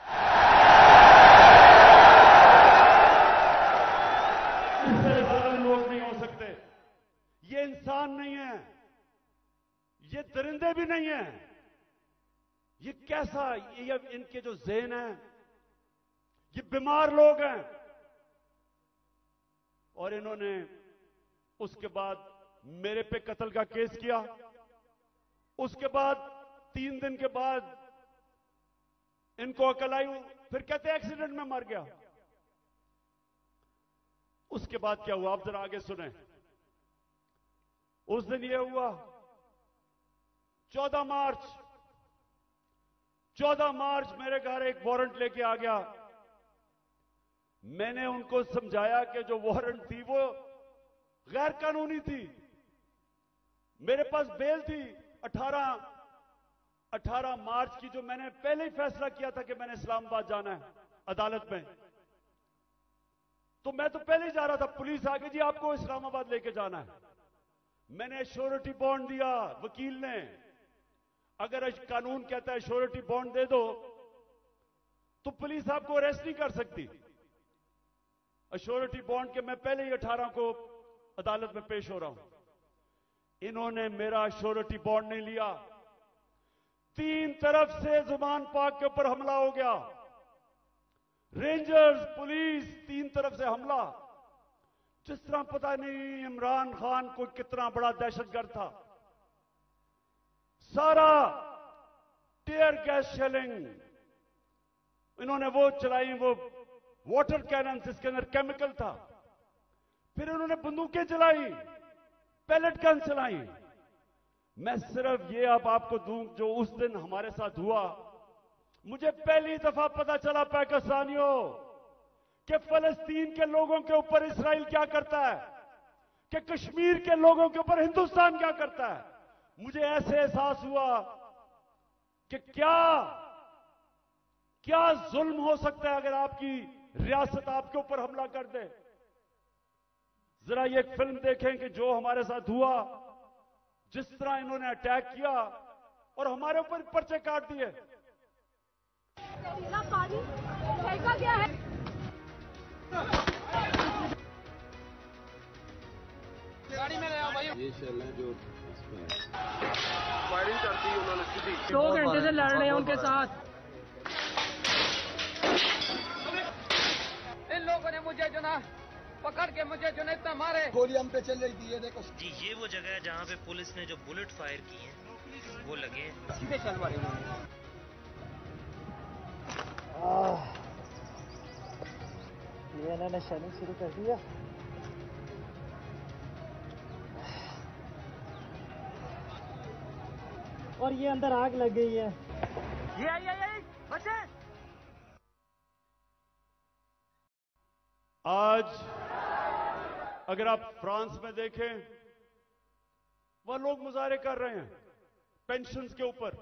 इससे ज्यादा लोग नहीं हो सकते। ये इंसान नहीं है, ये दरिंदे भी नहीं है। ये कैसा, ये इनके जो ज़हन है, ये बीमार लोग हैं। और इन्होंने उसके बाद मेरे पे कत्ल का केस किया। उसके बाद तीन दिन के बाद इनको अकल आई, फिर कहते एक्सीडेंट में मर गया। उसके बाद क्या हुआ, आप जरा आगे सुने। उस दिन यह हुआ चौदह मार्च चौदह मार्च मेरे घर एक वारंट लेके आ गया। मैंने उनको समझाया कि जो वारंट थी वो गैर कानूनी थी। मेरे पास बेल थी अठारह अठारह मार्च की, जो मैंने पहले ही फैसला किया था कि मैंने इस्लामाबाद जाना है अदालत में। तो मैं तो पहले ही जा रहा था, पुलिस आ गई, जी आपको इस्लामाबाद लेके जाना है। मैंने श्योरिटी बॉन्ड दिया वकील ने। अगर कानून कहता है श्योरिटी बॉन्ड दे दो तो पुलिस आपको अरेस्ट नहीं कर सकती। श्योरिटी बॉन्ड के मैं पहले ही अठारह को अदालत में पेश हो रहा हूं। इन्होंने मेरा श्योरिटी बॉन्ड नहीं लिया। तीन तरफ से जुबान पाक के ऊपर हमला हो गया, रेंजर्स, पुलिस, तीन तरफ से हमला। जिस तरह पता नहीं इमरान खान को कितना बड़ा दहशतगर्द था। सारा टीयर गैस शेलिंग, इन्होंने वो चलाई, वो वाटर कैनन जिसके अंदर केमिकल था। फिर इन्होंने बंदूकें चलाई, पैलेट गन चलाई। मैं सिर्फ ये अब आपको दूं, जो उस दिन हमारे साथ हुआ, मुझे पहली दफा पता चला पाकिस्तानियों कि फलस्तीन के लोगों के ऊपर इस्राइल क्या करता है, कि कश्मीर के लोगों के ऊपर हिंदुस्तान क्या करता है। मुझे ऐसे एहसास हुआ कि क्या क्या जुल्म हो सकता है अगर आपकी रियासत आपके ऊपर हमला कर दे। जरा ये एक फिल्म देखें कि जो हमारे साथ हुआ, जिस तरह इन्होंने अटैक किया और हमारे ऊपर पर्चे काट दिए। पानी फेंका गया है। गाड़ी में गया भाई। ये शर्म है जो फायरिंग करती है उन्होंने सीधी। दो घंटे से लड़ रहे हैं उनके साथ। इन लोगों ने मुझे जो ना पकड़ के मुझे जो ना इतना मारे। गोली हम पे चल रही थी, ये देखो जी। ये वो जगह है जहाँ पे पुलिस ने जो बुलेट फायर की है वो लगे हैं। सीधे चल मारे उन्होंने। ये इन्होंने शनिंग शुरू कर दिया। और ये अंदर आग लग गई है। ये आई आई आई बचे। आज अगर आप फ्रांस में देखें, वह लोग मुजाहरे कर रहे हैं पेंशन्स के ऊपर।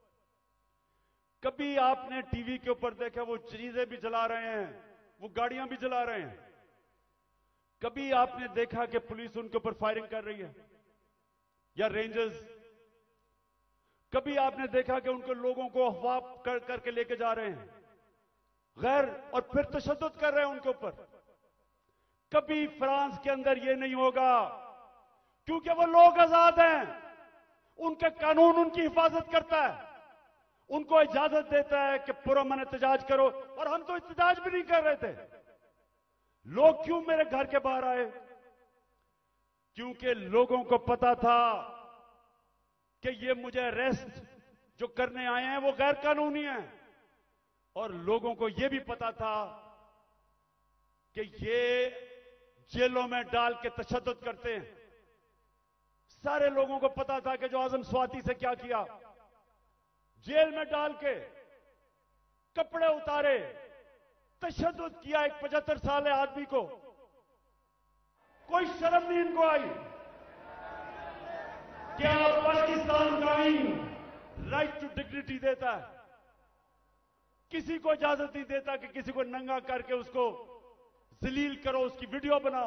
कभी आपने टीवी के ऊपर देखा वो चीजें भी जला रहे हैं, वो गाड़ियां भी जला रहे हैं। कभी आपने देखा कि पुलिस उनके ऊपर फायरिंग कर रही है या रेंजर्स। कभी आपने देखा कि उनको लोगों को अफवाह कर करके लेके जा रहे हैं गैर, और फिर तशद्दुद कर रहे हैं उनके ऊपर। कभी फ्रांस के अंदर यह नहीं होगा, क्योंकि वो लोग आजाद हैं, उनका कानून उनकी हिफाजत करता है, उनको इजाजत देता है कि पुरअमन एहतजाज करो। और हम तो एहतजाज भी नहीं कर रहे थे। लोग क्यों मेरे घर के बाहर आए? क्योंकि लोगों को पता था कि ये मुझे अरेस्ट जो करने आए हैं वो गैर कानूनी है, और लोगों को यह भी पता था कि ये जेलों में डाल के तशद्दुद करते हैं। सारे लोगों को पता था कि जो आजम स्वाति से क्या किया, जेल में डाल के कपड़े उतारे, तशद्दुद किया एक पचहत्तर साल आदमी को। कोई शर्म नहीं इनको आई। क्या पाकिस्तान का आईन राइट टू डिग्निटी देता है? किसी को इजाजत नहीं देता कि किसी को नंगा करके उसको जलील करो, उसकी वीडियो बनाओ।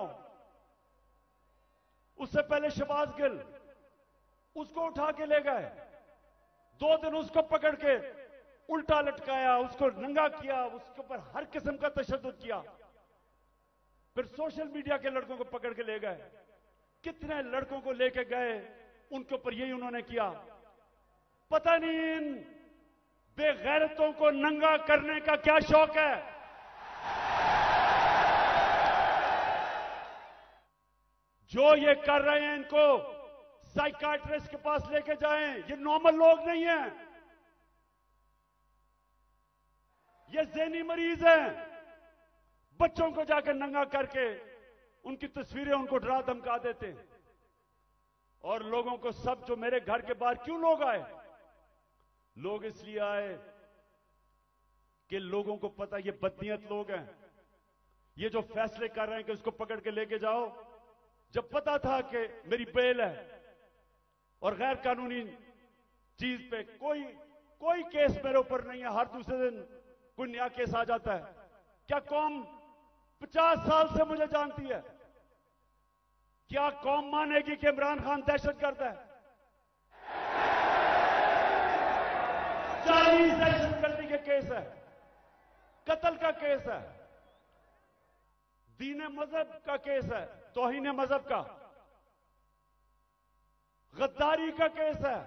उससे पहले शहबाज गिल, उसको उठा के ले गए, दो दिन उसको पकड़ के उल्टा लटकाया, उसको नंगा किया, उसके ऊपर हर किस्म का तशद्दुद किया। फिर सोशल मीडिया के लड़कों को पकड़ के ले गए। कितने लड़कों को लेके गए, उनके ऊपर यही उन्होंने किया। पता नहीं इन बेगैरतों को नंगा करने का क्या शौक है। जो ये कर रहे हैं इनको साइकाट्रिस्ट के पास लेके जाएं। ये नॉर्मल लोग नहीं हैं, ये ज़हनी मरीज हैं। बच्चों को जाकर नंगा करके उनकी तस्वीरें उनको डरा धमका देते हैं। और लोगों को सब, जो मेरे घर के बाहर क्यों लोग आए? लोग इसलिए आए कि लोगों को पता ये बदनीयत लोग हैं। ये जो फैसले कर रहे हैं कि उसको पकड़ के लेके जाओ, जब पता था कि मेरी बेल है और गैर कानूनी चीज पे कोई कोई केस मेरे ऊपर नहीं है, हर दूसरे दिन कोई नया केस आ जाता है। क्या कौम पचास साल से मुझे जानती है? क्या कौम मानेगी कि इमरान खान दहशतगर्द है? चालीस दहशतगर्दी के केस है, कत्ल का केस है, दीन मजहब का केस है, तौहीन मजहब का, गद्दारी का केस है।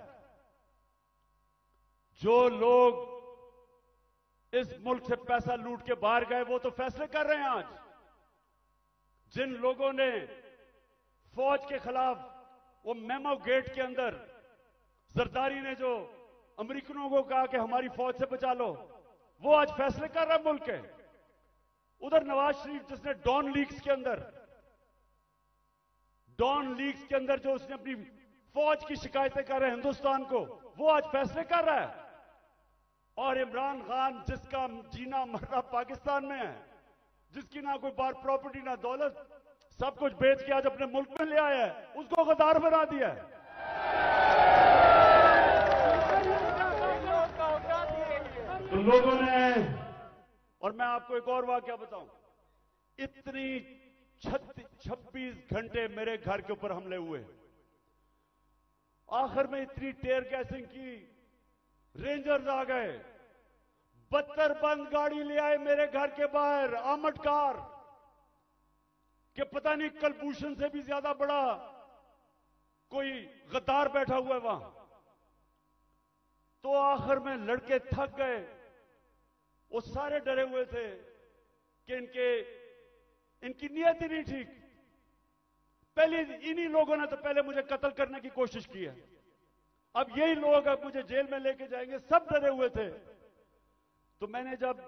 जो लोग इस मुल्क से पैसा लूट के बाहर गए वो तो फैसले कर रहे हैं आज। जिन लोगों ने फौज के खिलाफ वो मेमो गेट के अंदर जरदारी ने जो अमेरिकनों को कहा कि हमारी फौज से बचा लो, वो आज फैसले कर रहा है मुल्क के। उधर नवाज शरीफ जिसने डॉन लीग्स के अंदर डॉन लीग्स के अंदर जो उसने अपनी फौज की शिकायतें कर रहे हैं हिंदुस्तान को, वो आज फैसले कर रहा है। और इमरान खान जिसका जीना मरना पाकिस्तान में है, जिसकी ना कोई बार प्रॉपर्टी ना दौलत, सब कुछ बेच के आज अपने मुल्क में ले आया है, उसको गद्दार बना दिया है। तो लोगों ने, और मैं आपको एक और वाकया बताऊं, इतनी छब्बीस घंटे मेरे घर के ऊपर हमले हुए, आखिर में इतनी टेयर गैसिंग की, रेंजर्स आ गए, बत्तर बंद गाड़ी ले आए मेरे घर के बाहर, आमद कार कि पता नहीं कलभूषण से भी ज्यादा बड़ा कोई गद्दार बैठा हुआ है वहां। तो आखिर में लड़के थक गए, वो सारे डरे हुए थे कि इनके इनकी नीयत ही नहीं ठीक। पहले इन्हीं लोगों ने तो पहले मुझे कत्ल करने की कोशिश की है, अब यही लोग अब मुझे जेल में लेके जाएंगे, सब डरे हुए थे। तो मैंने जब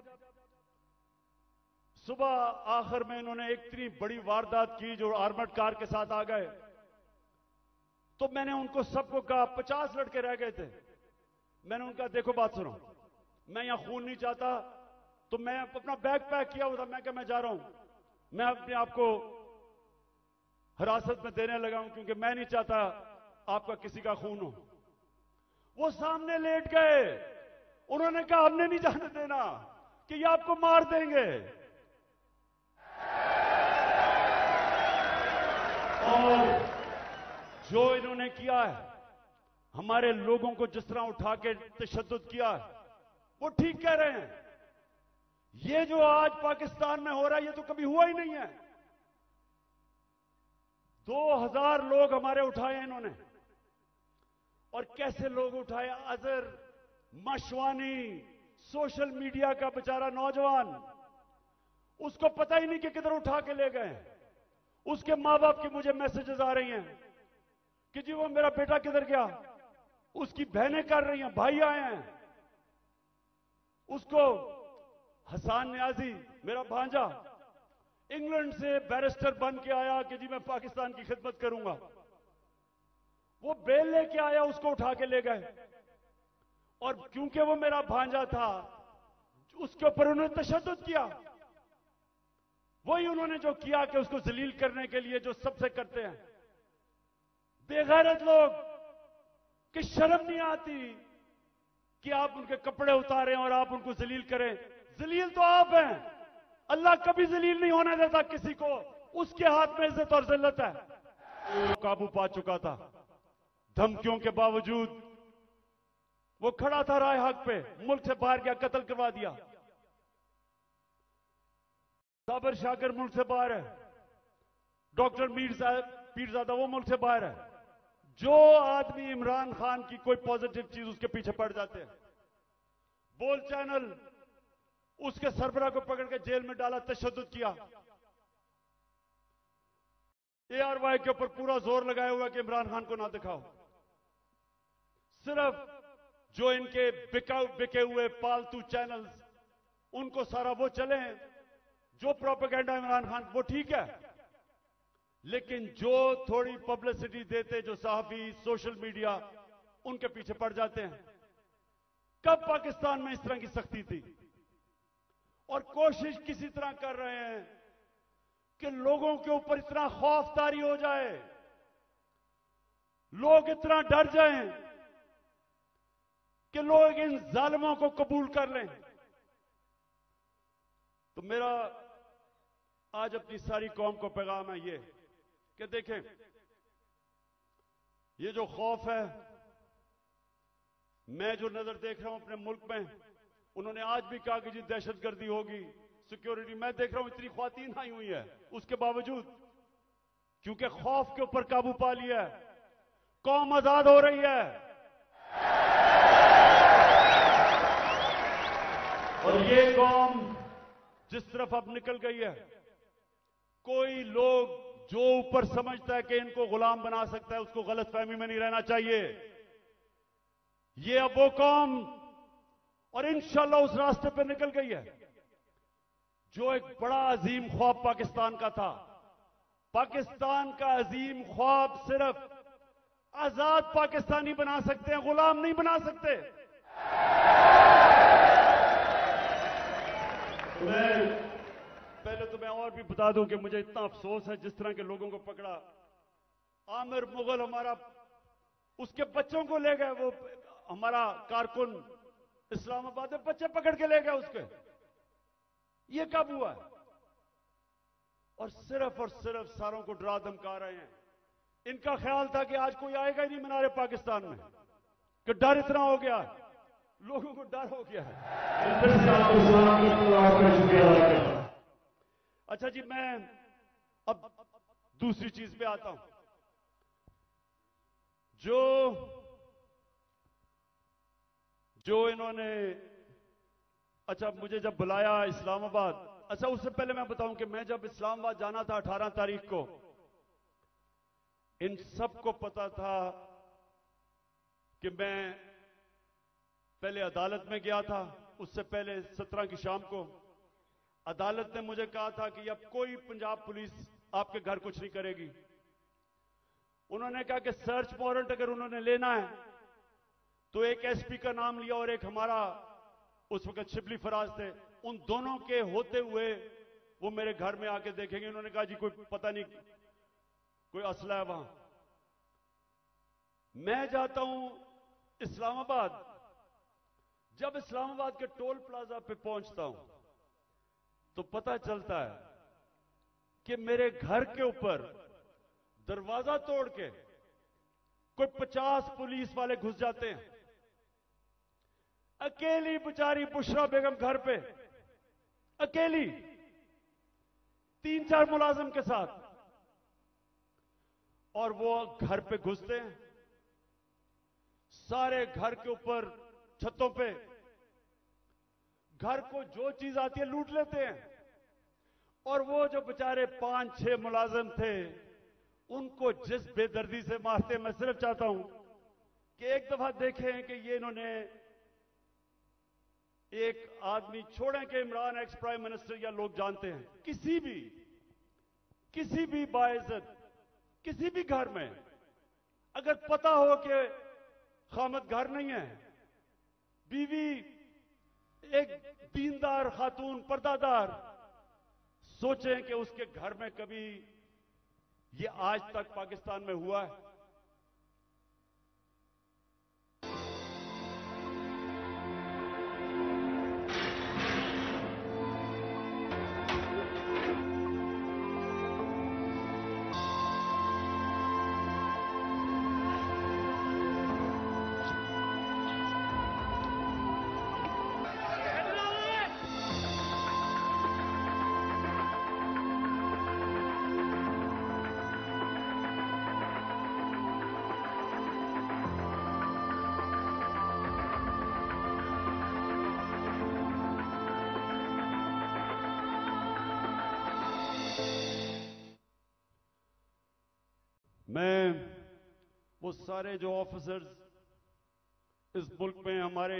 सुबह आखिर में इन्होंने एक इतनी बड़ी वारदात की जो आर्मर्ड कार के साथ आ गए, तो मैंने उनको सबको कहा, पचास लड़के रह गए थे, मैंने उनका देखो बात सुनो, मैं यहां खून नहीं चाहता, तो मैं अपना बैग पैक किया हुआ था, मैं क्या मैं जा रहा हूं, मैं अपने आप को हिरासत में देने लगा हूं क्योंकि मैं नहीं चाहता आपका किसी का खून हो। वो सामने लेट गए, उन्होंने कहा हमने नहीं जाने देना कि ये आपको मार देंगे। और जो इन्होंने किया है, हमारे लोगों को जिस तरह उठा के तशद्दुद किया है, वो ठीक कह रहे हैं। ये जो आज पाकिस्तान में हो रहा है, ये तो कभी हुआ ही नहीं है। दो हजार लोग हमारे उठाए हैं इन्होंने, और कैसे लोग उठाए, अजहर, मशवानी, सोशल मीडिया का बेचारा नौजवान, उसको पता ही नहीं कि किधर उठा के ले गए। उसके मां बाप की मुझे मैसेजेस आ रही हैं कि जी वो मेरा बेटा किधर गया, उसकी बहनें कर रही हैं, भाई आए हैं। उसको हसान न्याजी, मेरा भांजा, इंग्लैंड से बैरिस्टर बन के आया कि जी मैं पाकिस्तान की खिदमत करूंगा, वो बेल लेके आया, उसको उठा के ले गए। और क्योंकि वो मेरा भांजा था, उसके ऊपर उन्होंने तशद्दुद किया। वही उन्होंने जो किया कि उसको जलील करने के लिए जो सबसे करते हैं बेगैरत लोग, कि शर्म नहीं आती कि आप उनके कपड़े उतारें और आप उनको जलील करें। जलील तो आप हैं, अल्लाह कभी जलील नहीं होने देता किसी को, उसके हाथ में इज्जत और जिल्लत है। वो काबू पा चुका था, धमकियों के बावजूद वो खड़ा था राय हक पे, मुल्क से बाहर गया, कत्ल करवा दिया। साबर शाकिर मुल्क से बाहर है, डॉक्टर मीर साहब पीरजादा वो मुल्क से बाहर है। जो आदमी इमरान खान की कोई पॉजिटिव चीज उसके पीछे पड़ जाते हैं। बोल चैनल, उसके सरबराह को पकड़ के जेल में डाला, तशद्दुद किया। एआरवाई के ऊपर पूरा जोर लगाया हुआ कि इमरान खान को ना दिखाओ। सिर्फ जो इनके बिका बिके हुए पालतू चैनल्स, उनको सारा वो चले, जो प्रोपेगेंडा इमरान खान, वो ठीक है, लेकिन जो थोड़ी पब्लिसिटी देते जो सहाफी, सोशल मीडिया, उनके पीछे पड़ जाते हैं। कब पाकिस्तान में इस तरह की सख्ती थी? और कोशिश किसी तरह कर रहे हैं कि लोगों के ऊपर इतना खौफ तारी हो जाए, लोग इतना डर जाएं कि लोग इन जालिमों को कबूल कर लें। तो मेरा आज अपनी सारी कौम को पैगाम है ये कि देखें, ये जो खौफ है, मैं जो नजर देख रहा हूं अपने मुल्क में, उन्होंने आज भी कहा कि जी दहशतगर्दी होगी, सिक्योरिटी, मैं देख रहा हूं इतनी ख्वातीन आई हुई है, उसके बावजूद क्योंकि खौफ के ऊपर काबू पा लिया है, कौम आजाद हो रही है। और ये कौम जिस तरफ अब निकल गई है, कोई लोग जो ऊपर समझता है कि इनको गुलाम बना सकता है, उसको गलतफहमी में नहीं रहना चाहिए। ये अब वो कौम और इंशाल्लाह उस रास्ते पे निकल गई है जो एक बड़ा अजीम ख्वाब पाकिस्तान का था। पाकिस्तान का अजीम ख्वाब सिर्फ आजाद पाकिस्तानी बना सकते हैं, गुलाम नहीं बना सकते। तो मैं पहले तो मैं और भी बता दूं कि मुझे इतना अफसोस है जिस तरह के लोगों को पकड़ा। आमिर मुगल हमारा, उसके बच्चों को ले गए, वो हमारा कारकुन इस्लामाबाद में बच्चे पकड़ के ले गए उसके। ये कब हुआ? और सिर्फ और सिर्फ सारों को डरा धमका रहे हैं। इनका ख्याल था कि आज कोई आएगा ही नहीं मीनारे पाकिस्तान में, कि डर इतना हो गया, लोगों को डर हो गया है। अच्छा जी, मैं अब दूसरी चीज पे आता हूं। जो जो इन्होंने, अच्छा मुझे जब बुलाया इस्लामाबाद, अच्छा उससे पहले मैं बताऊं कि मैं जब इस्लामाबाद जाना था अठारह तारीख को, इन सबको पता था कि मैं पहले अदालत में गया था। उससे पहले सत्रह की शाम को अदालत ने मुझे कहा था कि अब कोई पंजाब पुलिस आपके घर कुछ नहीं करेगी। उन्होंने कहा कि सर्च वारंट अगर उन्होंने लेना है तो एक एसपी का नाम लिया और एक हमारा उस वक्त शिबली फराज थे, उन दोनों के होते हुए वो मेरे घर में आके देखेंगे। उन्होंने कहा जी कोई पता नहीं कोई असला है वहां। मैं जाता हूं इस्लामाबाद। जब इस्लामाबाद के टोल प्लाजा पे पहुंचता हूं तो पता चलता है कि मेरे घर के ऊपर दरवाजा तोड़ के कोई पचास पुलिस वाले घुस जाते हैं। अकेली बेचारी बुशरा बेगम घर पे, अकेली, तीन चार मुलाजिम के साथ, और वो घर पे घुसते हैं, सारे घर के ऊपर छतों पे घर को जो चीज आती है लूट लेते हैं। और वो जो बेचारे पांच छह मुलाजिम थे उनको जिस बेदर्दी से मारते, मैं सिर्फ चाहता हूं कि एक दफा देखें कि ये इन्होंने एक आदमी छोड़ें कि इमरान एक्स प्राइम मिनिस्टर या लोग जानते हैं, किसी भी किसी भी बाइज्जत किसी भी घर में अगर पता हो कि खामद घर नहीं है, बीवी एक दीनदार खातून पर्दादार, सोचें कि उसके घर में कभी ये आज तक पाकिस्तान में हुआ है? मैं वो सारे जो ऑफिसर्स इस मुल्क में, हमारे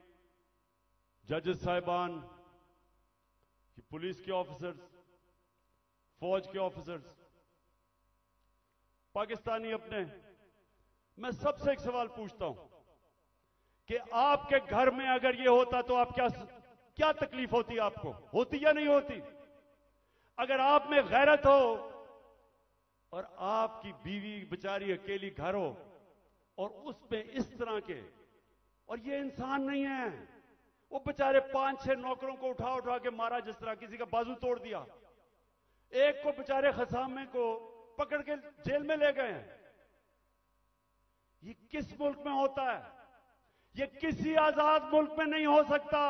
जजेस साहिबान, पुलिस के ऑफिसर्स, फौज के ऑफिसर्स, पाकिस्तानी अपने, मैं सबसे एक सवाल पूछता हूं कि आपके घर में अगर ये होता तो आप क्या क्या तकलीफ होती? आपको होती या नहीं होती? अगर आप में गैरत हो और आपकी बीवी बेचारी अकेली घर हो और उसमें इस तरह के, और ये इंसान नहीं है, वो बेचारे पांच छह नौकरों को उठा उठा के मारा, जिस तरह किसी का बाजू तोड़ दिया, एक को बेचारे खसामे को पकड़ के जेल में ले गए हैं। ये किस मुल्क में होता है? ये किसी आजाद मुल्क में नहीं हो सकता।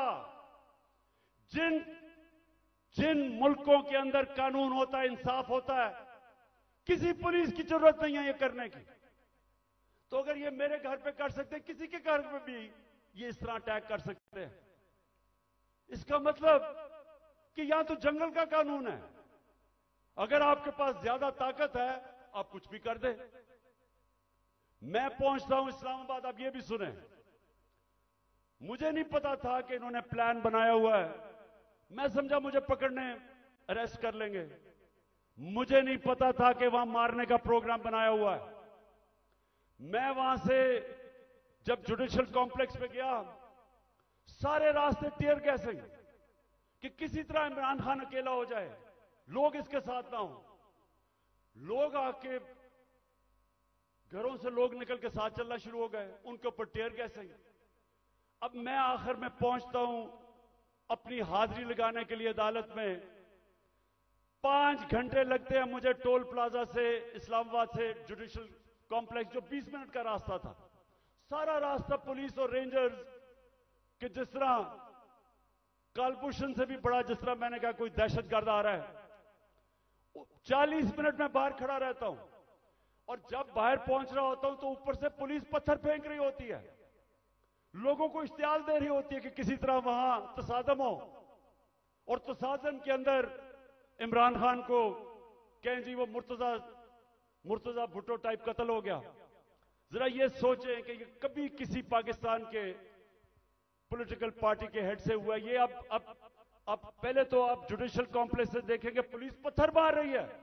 जिन जिन मुल्कों के अंदर कानून होता है, इंसाफ होता है, किसी पुलिस की जरूरत नहीं है ये करने की। तो अगर ये मेरे घर पे कर सकते, किसी के घर पे भी ये इस तरह अटैक कर सकते हैं। इसका मतलब कि यहां तो जंगल का कानून है, अगर आपके पास ज्यादा ताकत है आप कुछ भी कर दे। मैं पहुंचता हूं इस्लामाबाद, आप ये भी सुने, मुझे नहीं पता था कि इन्होंने प्लान बनाया हुआ है। मैं समझा मुझे पकड़ने अरेस्ट कर लेंगे। मुझे नहीं पता था कि वहां मारने का प्रोग्राम बनाया हुआ है। मैं वहां से जब जुडिशियल कॉम्प्लेक्स पे गया, सारे रास्ते टीयर गैसिंग कि किसी तरह इमरान खान अकेला हो जाए, लोग इसके साथ ना हो। लोग आके घरों से लोग निकल के साथ चलना शुरू हो गए, उनके ऊपर टीयर गैसिंग। अब मैं आखिर में पहुंचता हूं अपनी हाजिरी लगाने के लिए अदालत में। पांच घंटे लगते हैं मुझे टोल प्लाजा से इस्लामाबाद से जुडिशियल कॉम्प्लेक्स, जो बीस मिनट का रास्ता था। सारा रास्ता पुलिस और रेंजर्स के जिस तरह कालभूषण से भी बड़ा, जिस तरह मैंने कहा कोई दहशतगर्द आ रहा है। चालीस मिनट में बाहर खड़ा रहता हूं और जब बाहर पहुंच रहा होता हूं तो ऊपर से पुलिस पत्थर फेंक रही होती है, लोगों को इश्तियाल दे रही होती है कि किसी तरह वहां तसादम हो, और तसादम के अंदर इमरान खान को कहें जी वो मुर्तजा मुर्तजा भुट्टो टाइप कत्ल हो गया। जरा ये सोचें कि ये कभी किसी पाकिस्तान के पॉलिटिकल पार्टी के हेड से हुआ। ये अब अब अब पहले तो आप जुडिशियल कॉम्प्लेक्स से देखेंगे पुलिस पत्थर मार रही है।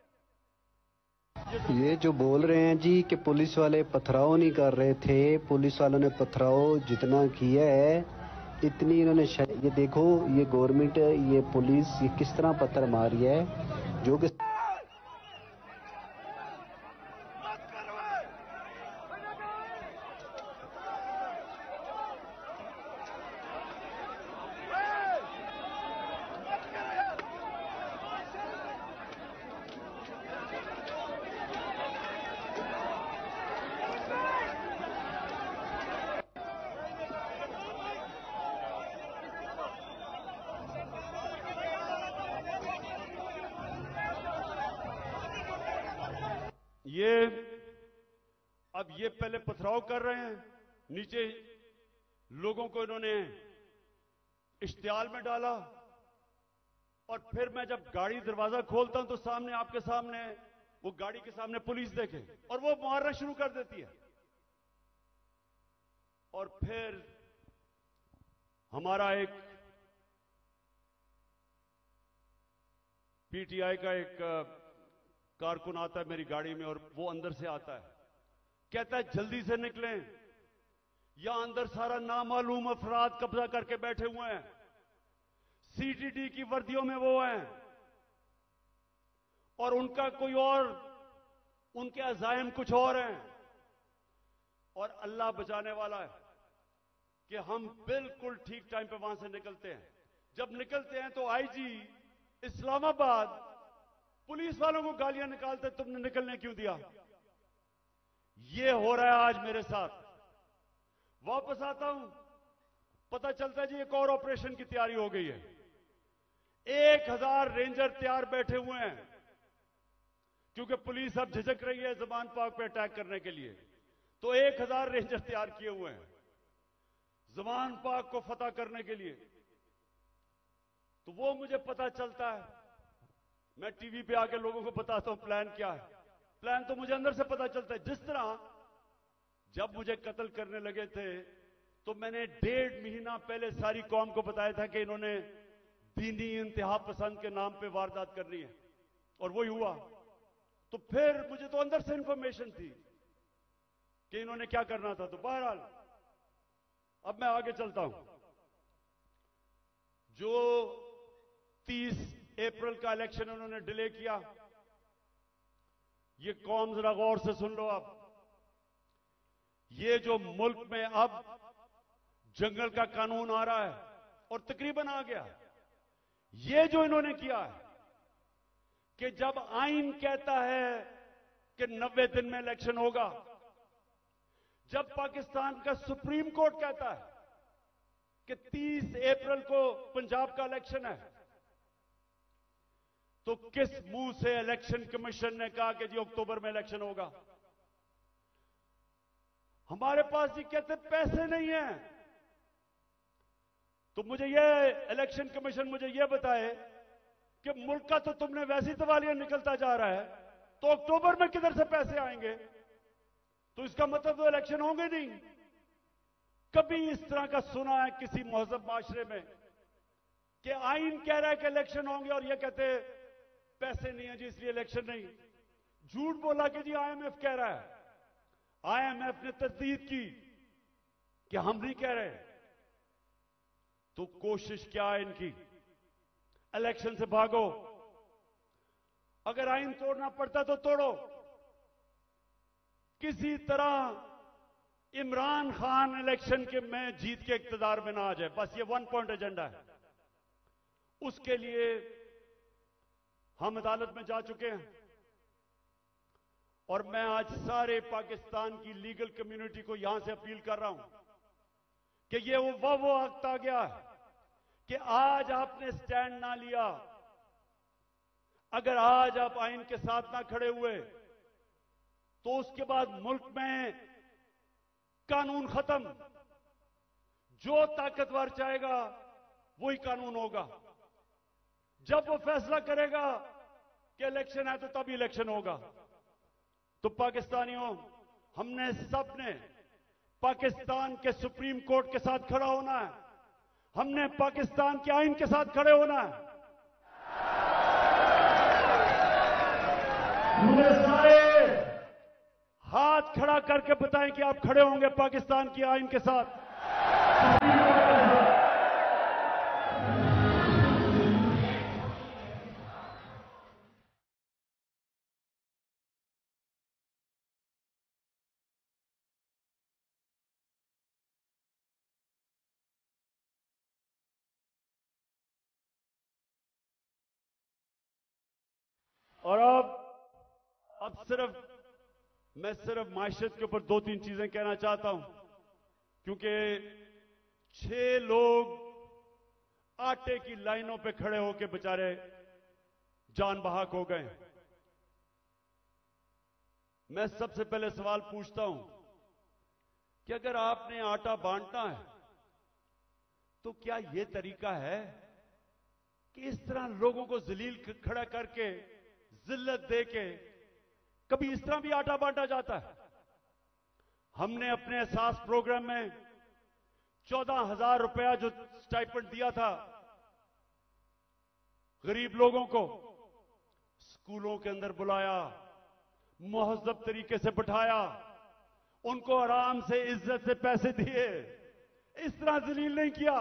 ये जो बोल रहे हैं जी कि पुलिस वाले पथराव नहीं कर रहे थे, पुलिस वालों ने पथराव जितना किया है इतनी इन्होंने, ये देखो ये गवर्नमेंट, ये पुलिस, ये किस तरह पत्थर मारी है, जो कि ये अब ये पहले पथराव कर रहे हैं, नीचे लोगों को इन्होंने इश्तियाल में डाला, और फिर मैं जब गाड़ी दरवाजा खोलता हूं तो सामने आपके सामने वो गाड़ी के सामने पुलिस देखे और वो मारना शुरू कर देती है। और फिर हमारा एक पीटीआई का एक कारकुन आता है मेरी गाड़ी में, और वो अंदर से आता है, कहता है जल्दी से निकलें, यहां अंदर सारा नामालूम अफराद कब्जा करके बैठे हुए हैं, सीटीडी की वर्दियों में वो हैं, और उनका कोई और, उनके अज़ाइम कुछ और हैं, और अल्लाह बचाने वाला है कि हम बिल्कुल ठीक टाइम पे वहां से निकलते हैं। जब निकलते हैं तो आईजी इस्लामाबाद पुलिस वालों को गालियां निकालते, तुमने निकलने क्यों दिया। ये हो रहा है आज मेरे साथ। वापस आता हूं, पता चलता है जी एक और ऑपरेशन की तैयारी हो गई है। एक हजार रेंजर तैयार बैठे हुए हैं, क्योंकि पुलिस अब झिझक रही है ज़मान पाक पे अटैक करने के लिए, तो एक हजार रेंजर तैयार किए हुए हैं ज़मान पाक को फतह करने के लिए। तो वो मुझे पता चलता है, मैं टीवी पे आके लोगों को बताता हूं प्लान क्या है। प्लान तो मुझे अंदर से पता चलता है। जिस तरह जब मुझे कत्ल करने लगे थे तो मैंने डेढ़ महीना पहले सारी कौम को बताया था कि इन्होंने दीनी इंतहा पसंद के नाम पे वारदात करनी है, और वही हुआ। तो फिर मुझे तो अंदर से इंफॉर्मेशन थी कि इन्होंने क्या करना था। तो बहरहाल अब मैं आगे चलता हूं। जो तीस अप्रैल का इलेक्शन उन्होंने डिले किया, ये कौम जरा गौर से सुन लो। अब ये जो मुल्क में अब जंगल का कानून आ रहा है, और तकरीबन आ गया, ये जो इन्होंने किया है कि जब आइन कहता है कि नब्बे दिन में इलेक्शन होगा, जब पाकिस्तान का सुप्रीम कोर्ट कहता है कि तीस अप्रैल को पंजाब का इलेक्शन है, तो किस मुंह से इलेक्शन कमीशन ने कहा कि जी अक्टूबर में इलेक्शन होगा। हमारे पास जी कहते पैसे नहीं है। तो मुझे यह इलेक्शन कमीशन मुझे यह बताए कि मुल्क का तो तुमने वैसी तवालिया निकलता जा रहा है, तो अक्टूबर में किधर से पैसे आएंगे। तो इसका मतलब तो इलेक्शन होंगे नहीं। कभी इस तरह का सुना है किसी महजब माशरे में कि आइन कह रहा है कि इलेक्शन होंगे और ये कहते हैं पैसे नहीं है जी इसलिए इलेक्शन नहीं? झूठ बोला कि जी आईएमएफ कह रहा है। आईएमएफ ने तस्दीक की कि हम नहीं कह रहे। तो कोशिश क्या है इनकी? इलेक्शन से भागो। अगर आइन तोड़ना पड़ता तो तोड़ो। किसी तरह इमरान खान इलेक्शन के में जीत के इक्तदार में ना आ जाए, बस ये वन पॉइंट एजेंडा है। उसके लिए हम अदालत में जा चुके हैं और मैं आज सारे पाकिस्तान की लीगल कम्युनिटी को यहां से अपील कर रहा हूं कि ये वो वो, वो वक्त आ गया है कि आज आपने स्टैंड ना लिया, अगर आज आप आइन के साथ ना खड़े हुए तो उसके बाद मुल्क में कानून खत्म। जो ताकतवर चाहेगा वही कानून होगा। जब वो फैसला करेगा कि इलेक्शन है तो तभी इलेक्शन होगा। तो पाकिस्तानियों, हमने सबने पाकिस्तान के सुप्रीम कोर्ट के साथ खड़ा होना है। हमने पाकिस्तान के आइन के साथ खड़े होना है। मुझे सारे हाथ खड़ा करके बताएं कि आप खड़े होंगे पाकिस्तान की आइन के साथ। और अब अब सिर्फ मैं सिर्फ माशरत के ऊपर दो तीन चीजें कहना चाहता हूं, क्योंकि छह लोग आटे की लाइनों पे खड़े होकर बेचारे जान बहाक हो गए। मैं सबसे पहले सवाल पूछता हूं कि अगर आपने आटा बांटना है तो क्या यह तरीका है कि इस तरह लोगों को जलील खड़ा करके जिल्लत देके कभी इस तरह भी आटा बांटा जाता है? हमने अपने एहसास प्रोग्राम में चौदह हजार रुपया जो स्टाइपेंड दिया था गरीब लोगों को, स्कूलों के अंदर बुलाया, मुहज़्ज़ब तरीके से बिठाया, उनको आराम से इज्जत से पैसे दिए, इस तरह जलील नहीं किया।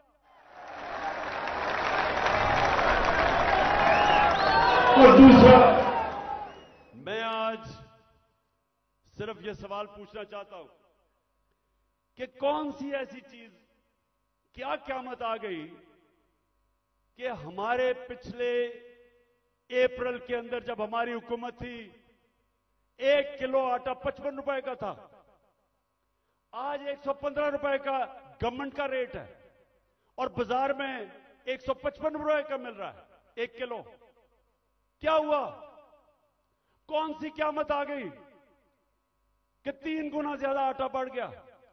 और दूसरा, मैं आज सिर्फ यह सवाल पूछना चाहता हूं कि कौन सी ऐसी चीज, क्या क़यामत आ गई कि हमारे पिछले अप्रैल के अंदर जब हमारी हुकूमत थी एक किलो आटा पचपन रुपए का था, आज एक सौ पंद्रह रुपए का गवर्नमेंट का रेट है और बाजार में एक सौ पचपन रुपए का मिल रहा है एक किलो। क्या हुआ? कौन सी क़यामत आ गई कि तीन गुना ज्यादा आटा बढ़ गया?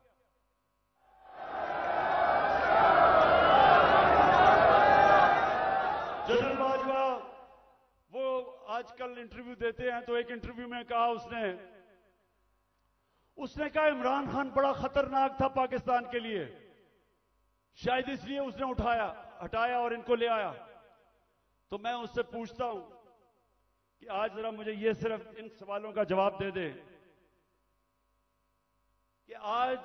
जनरल बाजवा वो आजकल इंटरव्यू देते हैं, तो एक इंटरव्यू में कहा उसने उसने कहा इमरान खान बड़ा खतरनाक था पाकिस्तान के लिए, शायद इसलिए उसने उठाया हटाया और इनको ले आया। तो मैं उससे पूछता हूं कि आज जरा मुझे ये सिर्फ इन सवालों का जवाब दे दे कि आज,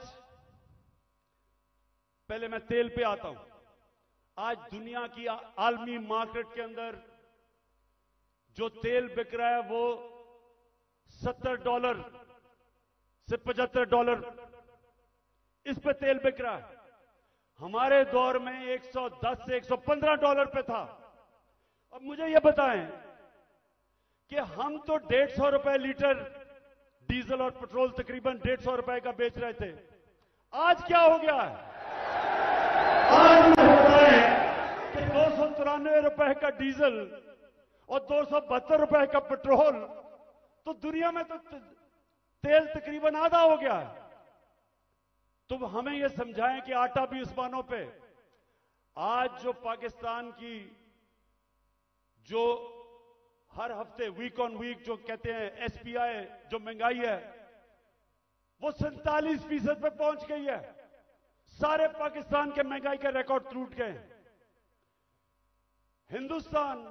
पहले मैं तेल पे आता हूं, आज दुनिया की आलमी मार्केट के अंदर जो तेल बिक रहा है वो सत्तर डॉलर से पचहत्तर डॉलर इस पे तेल बिक रहा है। हमारे दौर में एक सौ दस से एक सौ पंद्रह डॉलर पे था। अब मुझे यह बताएं कि हम तो डेढ़ सौ रुपए लीटर डीजल और पेट्रोल तकरीबन डेढ़ सौ रुपए का बेच रहे थे, आज क्या हो गया है? आज होता है कि दो सौ तिरानवे रुपए का डीजल और दो सौ बहत्तर रुपए का पेट्रोल, तो दुनिया में तो तेल तकरीबन आधा हो गया है। तो हमें यह समझाएं कि आटा भी उस्मानों पे। आज जो पाकिस्तान की जो हर हफ्ते वीक ऑन वीक जो कहते हैं एसपीआई जो महंगाई है वो सैंतालीस फीसद पे पहुंच गई है। सारे पाकिस्तान के महंगाई के रिकॉर्ड टूट गए। हिंदुस्तान,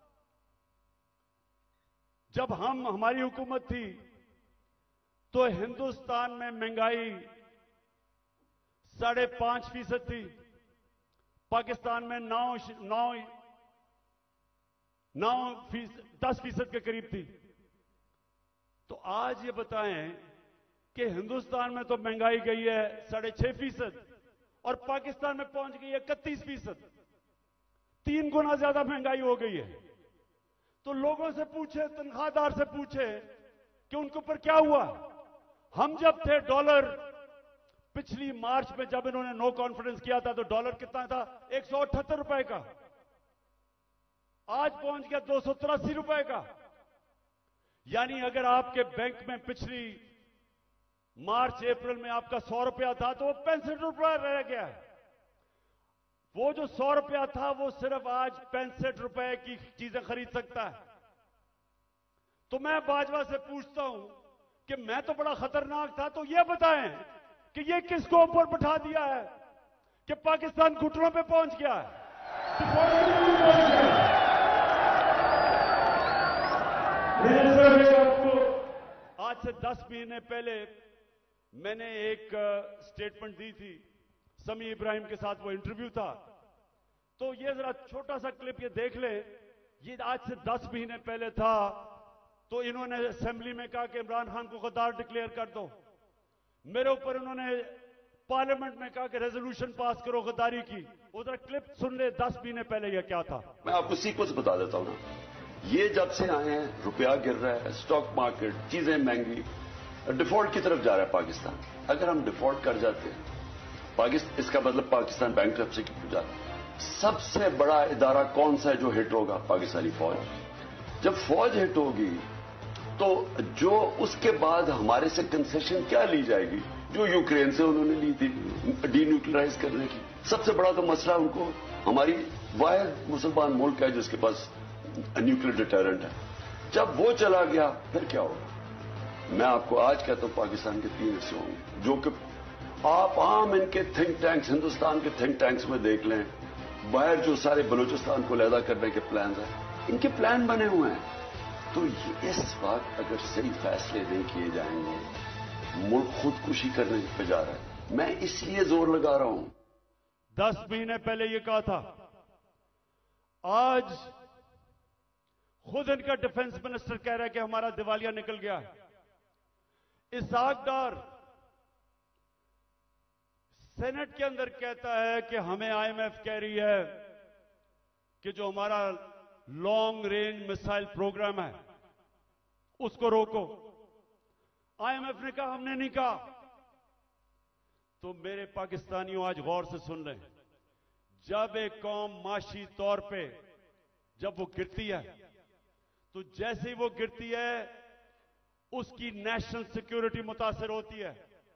जब हम हमारी हुकूमत थी तो हिंदुस्तान में महंगाई साढ़े पांच फीसद थी, पाकिस्तान में नौ नौ नौ फीसद दस फीसद के करीब थी। तो आज ये बताएं कि हिंदुस्तान में तो महंगाई गई है साढ़े छह फीसद और पाकिस्तान में पहुंच गई है इकतीस फीसद, तीन गुना ज्यादा महंगाई हो गई है। तो लोगों से पूछे, तनख्वाहदार से पूछे कि उनके ऊपर क्या हुआ। हम जब थे डॉलर, पिछली मार्च में जब इन्होंने नो कॉन्फिडेंस किया था तो डॉलर कितना था, एक सौ अठहत्तर रुपए का, आज पहुंच गया दो सौ तिरासी रुपए का। यानी अगर आपके बैंक में पिछली मार्च अप्रैल में आपका सौ रुपया था तो वो पैंसठ रुपया रह गया है। वो जो सौ रुपया था वो सिर्फ आज पैंसठ रुपए की चीजें खरीद सकता है। तो मैं बाजवा से पूछता हूं कि मैं तो बड़ा खतरनाक था, तो ये बताएं कि ये किसको ऊपर बैठा दिया है कि पाकिस्तान घुटनों पे पहुंच गया है। आपको आज से दस महीने पहले मैंने एक स्टेटमेंट दी थी, समी इब्राहिम के साथ वो इंटरव्यू था। तो ये जरा छोटा सा क्लिप ये देख ले, ये आज से दस महीने पहले था। तो इन्होंने असेंबली में कहा कि इमरान खान को गद्दार डिक्लेयर कर दो। मेरे ऊपर इन्होंने पार्लियामेंट में कहा कि रेजोल्यूशन पास करो गद्दारी की। उधर क्लिप सुन ले, दस महीने पहले यह क्या था। मैं आपको सीक्वेंस बता देता हूं ना। ये जब से आए हैं, रुपया गिर रहा है, स्टॉक मार्केट, चीजें महंगी, डिफॉल्ट की तरफ जा रहा है पाकिस्तान। अगर हम डिफॉल्ट कर जाते हैं पाकिस्तान, इसका मतलब पाकिस्तान बैंकरप्सी की पूजा। सबसे बड़ा इदारा कौन सा है जो हिट होगा? पाकिस्तानी फौज। जब फौज हिट होगी तो जो उसके बाद हमारे से कंसेशन क्या ली जाएगी, जो यूक्रेन से उन्होंने ली थी डीन्यूक्लियराइज करने की। सबसे बड़ा तो मसला उनको, हमारी वाहिद मुसलमान मुल्क है जिसके पास न्यूक्लियर डिटरेंट है। जब वो चला गया फिर क्या होगा? मैं आपको आज कहता हूं पाकिस्तान के तीन हिस्से होंगे, जो कि आप आम इनके थिंक टैंक्स, हिंदुस्तान के थिंक टैंक्स में देख लें। बाहर जो सारे बलूचिस्तान को अलहदा करने के प्लान हैं, इनके प्लान बने हुए हैं। तो इस वक्त अगर सही फैसले नहीं किए जाएंगे, मुल्क खुदकुशी करने पे जा रहा है। मैं इसलिए जोर लगा रहा हूं। दस महीने पहले ये कहा था, आज खुद इनका डिफेंस मिनिस्टर कह रहा है कि हमारा दिवालिया निकल गया है। इसहाक डार सेनेट के अंदर कहता है कि हमें आईएमएफ कह रही है कि जो हमारा लॉन्ग रेंज मिसाइल प्रोग्राम है उसको रोको। आईएमएफ ने कहा, हमने नहीं कहा। तो मेरे पाकिस्तानियों आज गौर से सुन लें, जब एक कौम माशी तौर पे जब वो गिरती है तो जैसे ही वो गिरती है उसकी नेशनल सिक्योरिटी मुतासर होती है।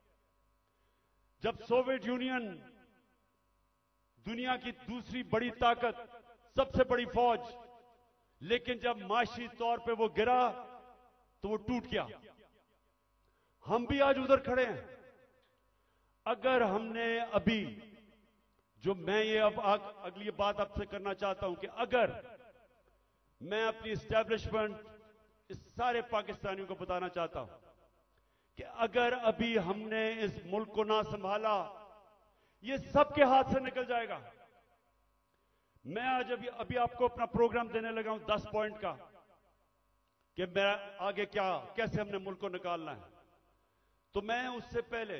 जब सोवियत यूनियन, दुनिया की दूसरी बड़ी ताकत, सबसे बड़ी फौज, लेकिन जब माशी तौर पे वो गिरा तो वो टूट गया। हम भी आज उधर खड़े हैं। अगर हमने अभी, जो मैं ये अब आग, अगली बात आपसे करना चाहता हूं कि अगर मैं अपनी एस्टैब्लिशमेंट इस सारे पाकिस्तानियों को बताना चाहता हूं कि अगर अभी हमने इस मुल्क को ना संभाला, ये सबके हाथ से निकल जाएगा। मैं आज अभी अभी आपको अपना प्रोग्राम देने लगा हूं दस पॉइंट का कि मैं आगे क्या, कैसे हमने मुल्क को निकालना है। तो मैं उससे पहले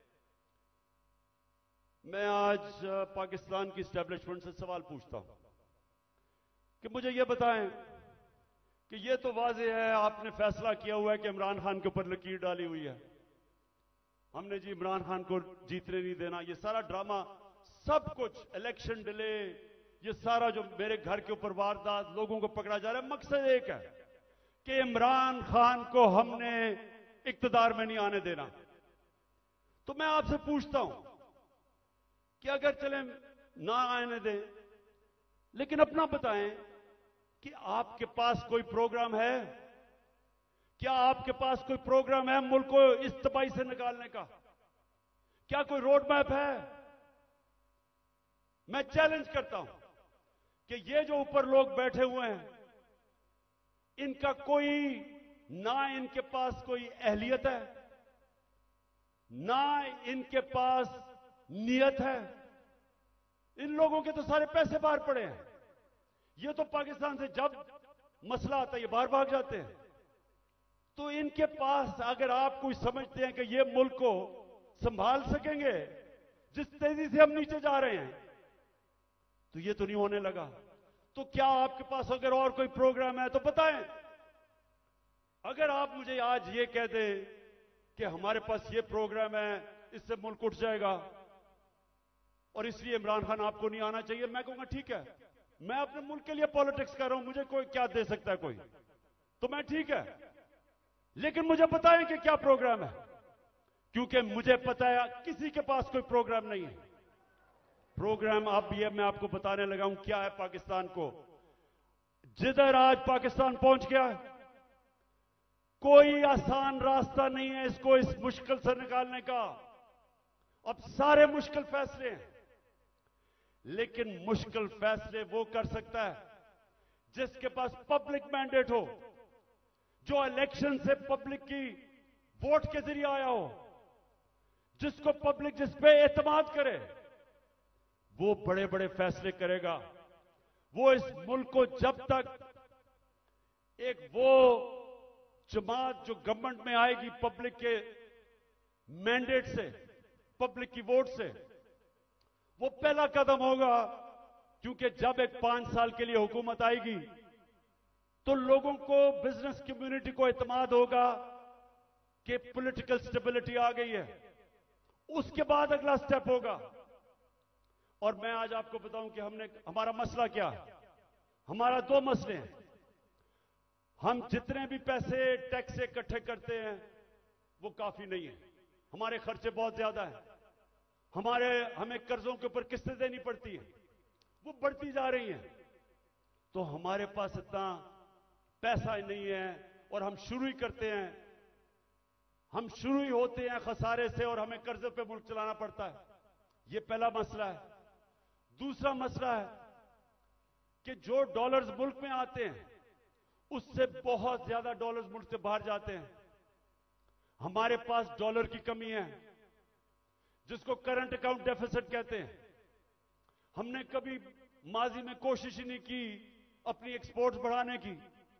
मैं आज पाकिस्तान की एस्टैब्लिशमेंट से सवाल पूछता हूं कि मुझे यह बताएं कि यह तो वाज़ेह है, आपने फैसला किया हुआ है कि इमरान खान के ऊपर लकीर डाली हुई है। हमने जी इमरान खान को जीतने नहीं देना, ये सारा ड्रामा, सब कुछ, इलेक्शन डिले, ये सारा जो मेरे घर के ऊपर वारदात, लोगों को पकड़ा जा रहा है, मकसद एक है कि इमरान खान को हमने इक्तदार में नहीं आने देना। तो मैं आपसे पूछता हूं कि अगर चले ना आने दें, लेकिन अपना बताएं कि आपके पास कोई प्रोग्राम है? क्या आपके पास कोई प्रोग्राम है मुल्क को इस तबाही से निकालने का? क्या कोई रोड मैप है? मैं चैलेंज करता हूं कि ये जो ऊपर लोग बैठे हुए हैं, इनका कोई, ना इनके पास कोई अहलियत है, ना इनके पास नियत है। इन लोगों के तो सारे पैसे बाहर पड़े हैं। ये तो पाकिस्तान से जब मसला आता है ये बाहर भाग जाते हैं। तो इनके पास, अगर आप कोई समझते हैं कि ये मुल्क को संभाल सकेंगे जिस तेजी से हम नीचे जा रहे हैं, तो ये तो नहीं होने लगा। तो क्या आपके पास अगर और कोई प्रोग्राम है तो बताएं। अगर आप मुझे आज ये कह दें कि हमारे पास ये प्रोग्राम है, इससे मुल्क उठ जाएगा और इसलिए इमरान खान आपको नहीं आना चाहिए, मैं कहूंगा ठीक है, मैं अपने मुल्क के लिए पॉलिटिक्स कर रहा हूं, मुझे कोई क्या दे सकता है कोई, तो मैं ठीक है, लेकिन मुझे बताएं कि क्या प्रोग्राम है, क्योंकि मुझे पता है किसी के पास कोई प्रोग्राम नहीं है। प्रोग्राम अब ये मैं आपको बताने लगा हूं क्या है पाकिस्तान को। जिधर आज पाकिस्तान पहुंच गया, कोई आसान रास्ता नहीं है इसको इस मुश्किल से निकालने का। अब सारे मुश्किल फैसले हैं, लेकिन मुश्किल फैसले वो कर सकता है जिसके पास पब्लिक मैंडेट हो, जो इलेक्शन से पब्लिक की वोट के जरिए आया हो, जिसको पब्लिक जिस पे एतमाद करे, वो बड़े बड़े फैसले करेगा। वो इस मुल्क को जब तक एक वो जमात जो गवर्नमेंट में आएगी पब्लिक के मैंडेट से, पब्लिक की वोट से, वो पहला कदम होगा, क्योंकि जब एक पांच साल के लिए हुकूमत आएगी तो लोगों को, बिजनेस कम्युनिटी को एतमाद होगा कि पॉलिटिकल स्टेबिलिटी आ गई है। उसके बाद अगला स्टेप होगा। और मैं आज आपको बताऊं कि हमने, हमारा मसला क्या है। हमारा दो मसले हैं। हम जितने भी पैसे टैक्स से इकट्ठे करते हैं वो काफी नहीं है, हमारे खर्चे बहुत ज्यादा हैं, हमारे हमें कर्जों के ऊपर किस्तें देनी पड़ती हैं, वो बढ़ती जा रही हैं। तो हमारे पास इतना पैसा नहीं है और हम शुरू ही करते हैं, हम शुरू ही होते हैं खसारे से और हमें कर्जे पे मुल्क चलाना पड़ता है। ये पहला मसला है। दूसरा मसला है कि जो डॉलर्स मुल्क में आते हैं उससे बहुत ज्यादा डॉलर्स मुल्क से बाहर जाते हैं। हमारे पास डॉलर की कमी है, जिसको करंट अकाउंट डेफिसिट कहते हैं। हमने कभी माजी में कोशिश ही नहीं की अपनी एक्सपोर्ट्स बढ़ाने की।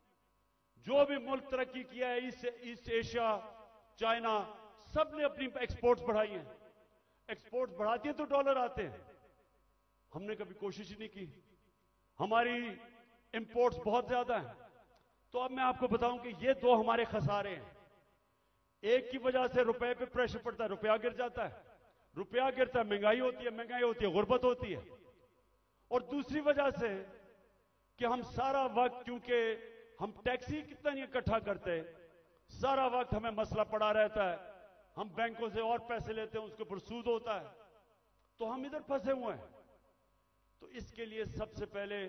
जो भी मुल्क तरक्की किया है, ईस्ट ईस्ट एशिया, चाइना, सब ने अपनी एक्सपोर्ट्स बढ़ाई हैं। एक्सपोर्ट्स बढ़ाती है तो डॉलर आते हैं। हमने कभी कोशिश ही नहीं की। हमारी इंपोर्ट्स बहुत ज्यादा हैं। तो अब मैं आपको बताऊं कि ये दो हमारे खसारे हैं। एक की वजह से रुपए पे प्रेशर पड़ता है, रुपया गिर जाता है, रुपया गिरता है, महंगाई होती है, महंगाई होती है, गुर्बत होती है। और दूसरी वजह से कि हम सारा वक्त, क्योंकि हम टैक्स ही कितना नहीं इकट्ठा करते, सारा वक्त हमें मसला पड़ा रहता है। हम बैंकों से और पैसे लेते हैं, उसके ऊपर सूद होता है, तो हम इधर फंसे हुए हैं। तो इसके लिए सबसे पहले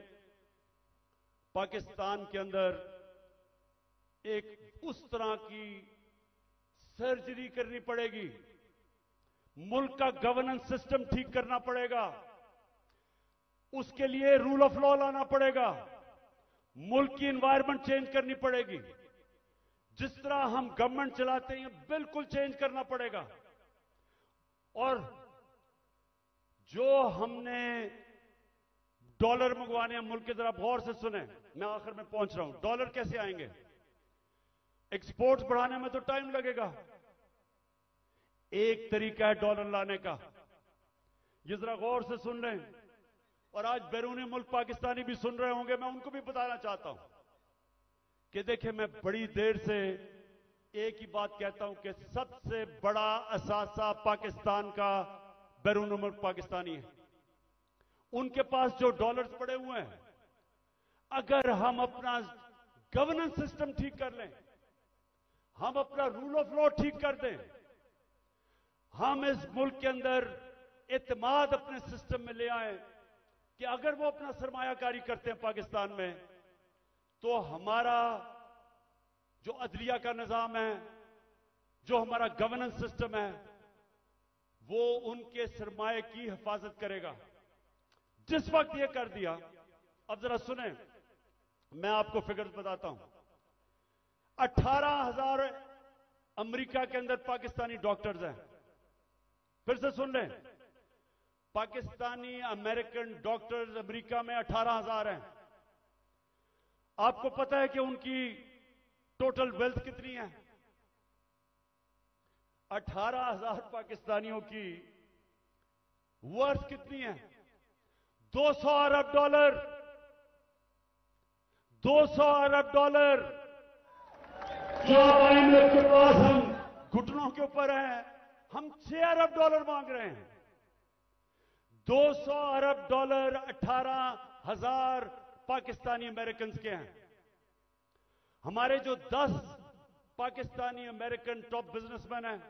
पाकिस्तान के अंदर एक उस तरह की सर्जरी करनी पड़ेगी, मुल्क का गवर्नेंस सिस्टम ठीक करना पड़ेगा, उसके लिए रूल ऑफ लॉ लाना पड़ेगा, मुल्क की एनवायरनमेंट चेंज करनी पड़ेगी, जिस तरह हम गवर्नमेंट चलाते हैं बिल्कुल चेंज करना पड़ेगा। और जो हमने डॉलर मंगवाने हैं मुल्क के, जरा गौर से सुने, मैं आखिर में पहुंच रहा हूं। डॉलर कैसे आएंगे? एक्सपोर्ट्स बढ़ाने में तो टाइम लगेगा। एक तरीका है डॉलर लाने का, ये जरा गौर से सुन लें। और आज बैरूनी मुल्क पाकिस्तानी भी सुन रहे होंगे, मैं उनको भी बताना चाहता हूं कि देखिए, मैं बड़ी देर से एक ही बात कहता हूं कि सबसे बड़ा असासा पाकिस्तान का बैरूनी मुल्क पाकिस्तानी है। उनके पास जो डॉलर्स पड़े हुए हैं, अगर हम अपना गवर्नेंस सिस्टम ठीक कर लें, हम अपना रूल ऑफ लॉ ठीक कर दें, हम इस मुल्क के अंदर एतमाद अपने सिस्टम में ले आए कि अगर वो अपना सरमायाकारी करते हैं पाकिस्तान में, तो हमारा जो अदलिया का निजाम है, जो हमारा गवर्नेंस सिस्टम है, वो उनके सरमाए की हिफाजत करेगा। जिस वक्त ये कर दिया, अब जरा सुने, मैं आपको फिगर्स बताता हूं। अठारह हजार अमेरिका के अंदर पाकिस्तानी डॉक्टर्स हैं। फिर से सुन लें, पाकिस्तानी अमेरिकन डॉक्टर्स अमेरिका में अठारह हजार हैं। आपको पता है कि उनकी टोटल वेल्थ कितनी है? अठारह हजार पाकिस्तानियों की वर्थ कितनी है? दो सौ अरब डॉलर। दो सौ अरब डॉलर जो आईएमएफ के पास हम घुटनों के ऊपर हैं, हम छह अरब डॉलर मांग रहे हैं। दो सौ अरब डॉलर अठारह हजार पाकिस्तानी अमेरिकन के हैं। हमारे जो दस पाकिस्तानी अमेरिकन टॉप बिजनेसमैन हैं,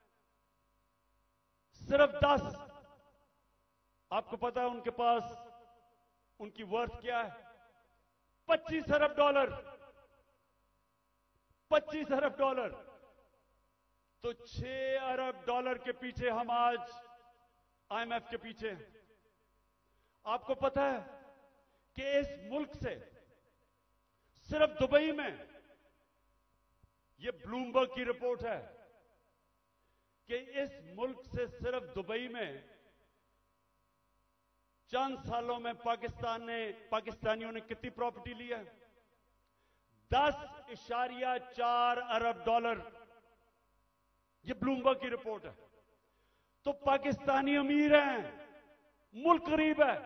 सिर्फ दस, आपको पता है उनके पास उनकी वर्थ क्या है? पच्चीस अरब डॉलर। पच्चीस अरब डॉलर। तो छह अरब डॉलर के पीछे हम आज आईएमएफ के पीछे हैं। आपको पता है कि इस मुल्क से सिर्फ दुबई में, यह ब्लूमबर्ग की रिपोर्ट है कि इस मुल्क से सिर्फ दुबई में चंद सालों में पाकिस्तान ने पाकिस्तानियों ने कितनी प्रॉपर्टी ली है? दस इशारिया चार अरब डॉलर। यह ब्लूमबर्ग की रिपोर्ट है। तो पाकिस्तानी अमीर हैं, मुल्क गरीब है,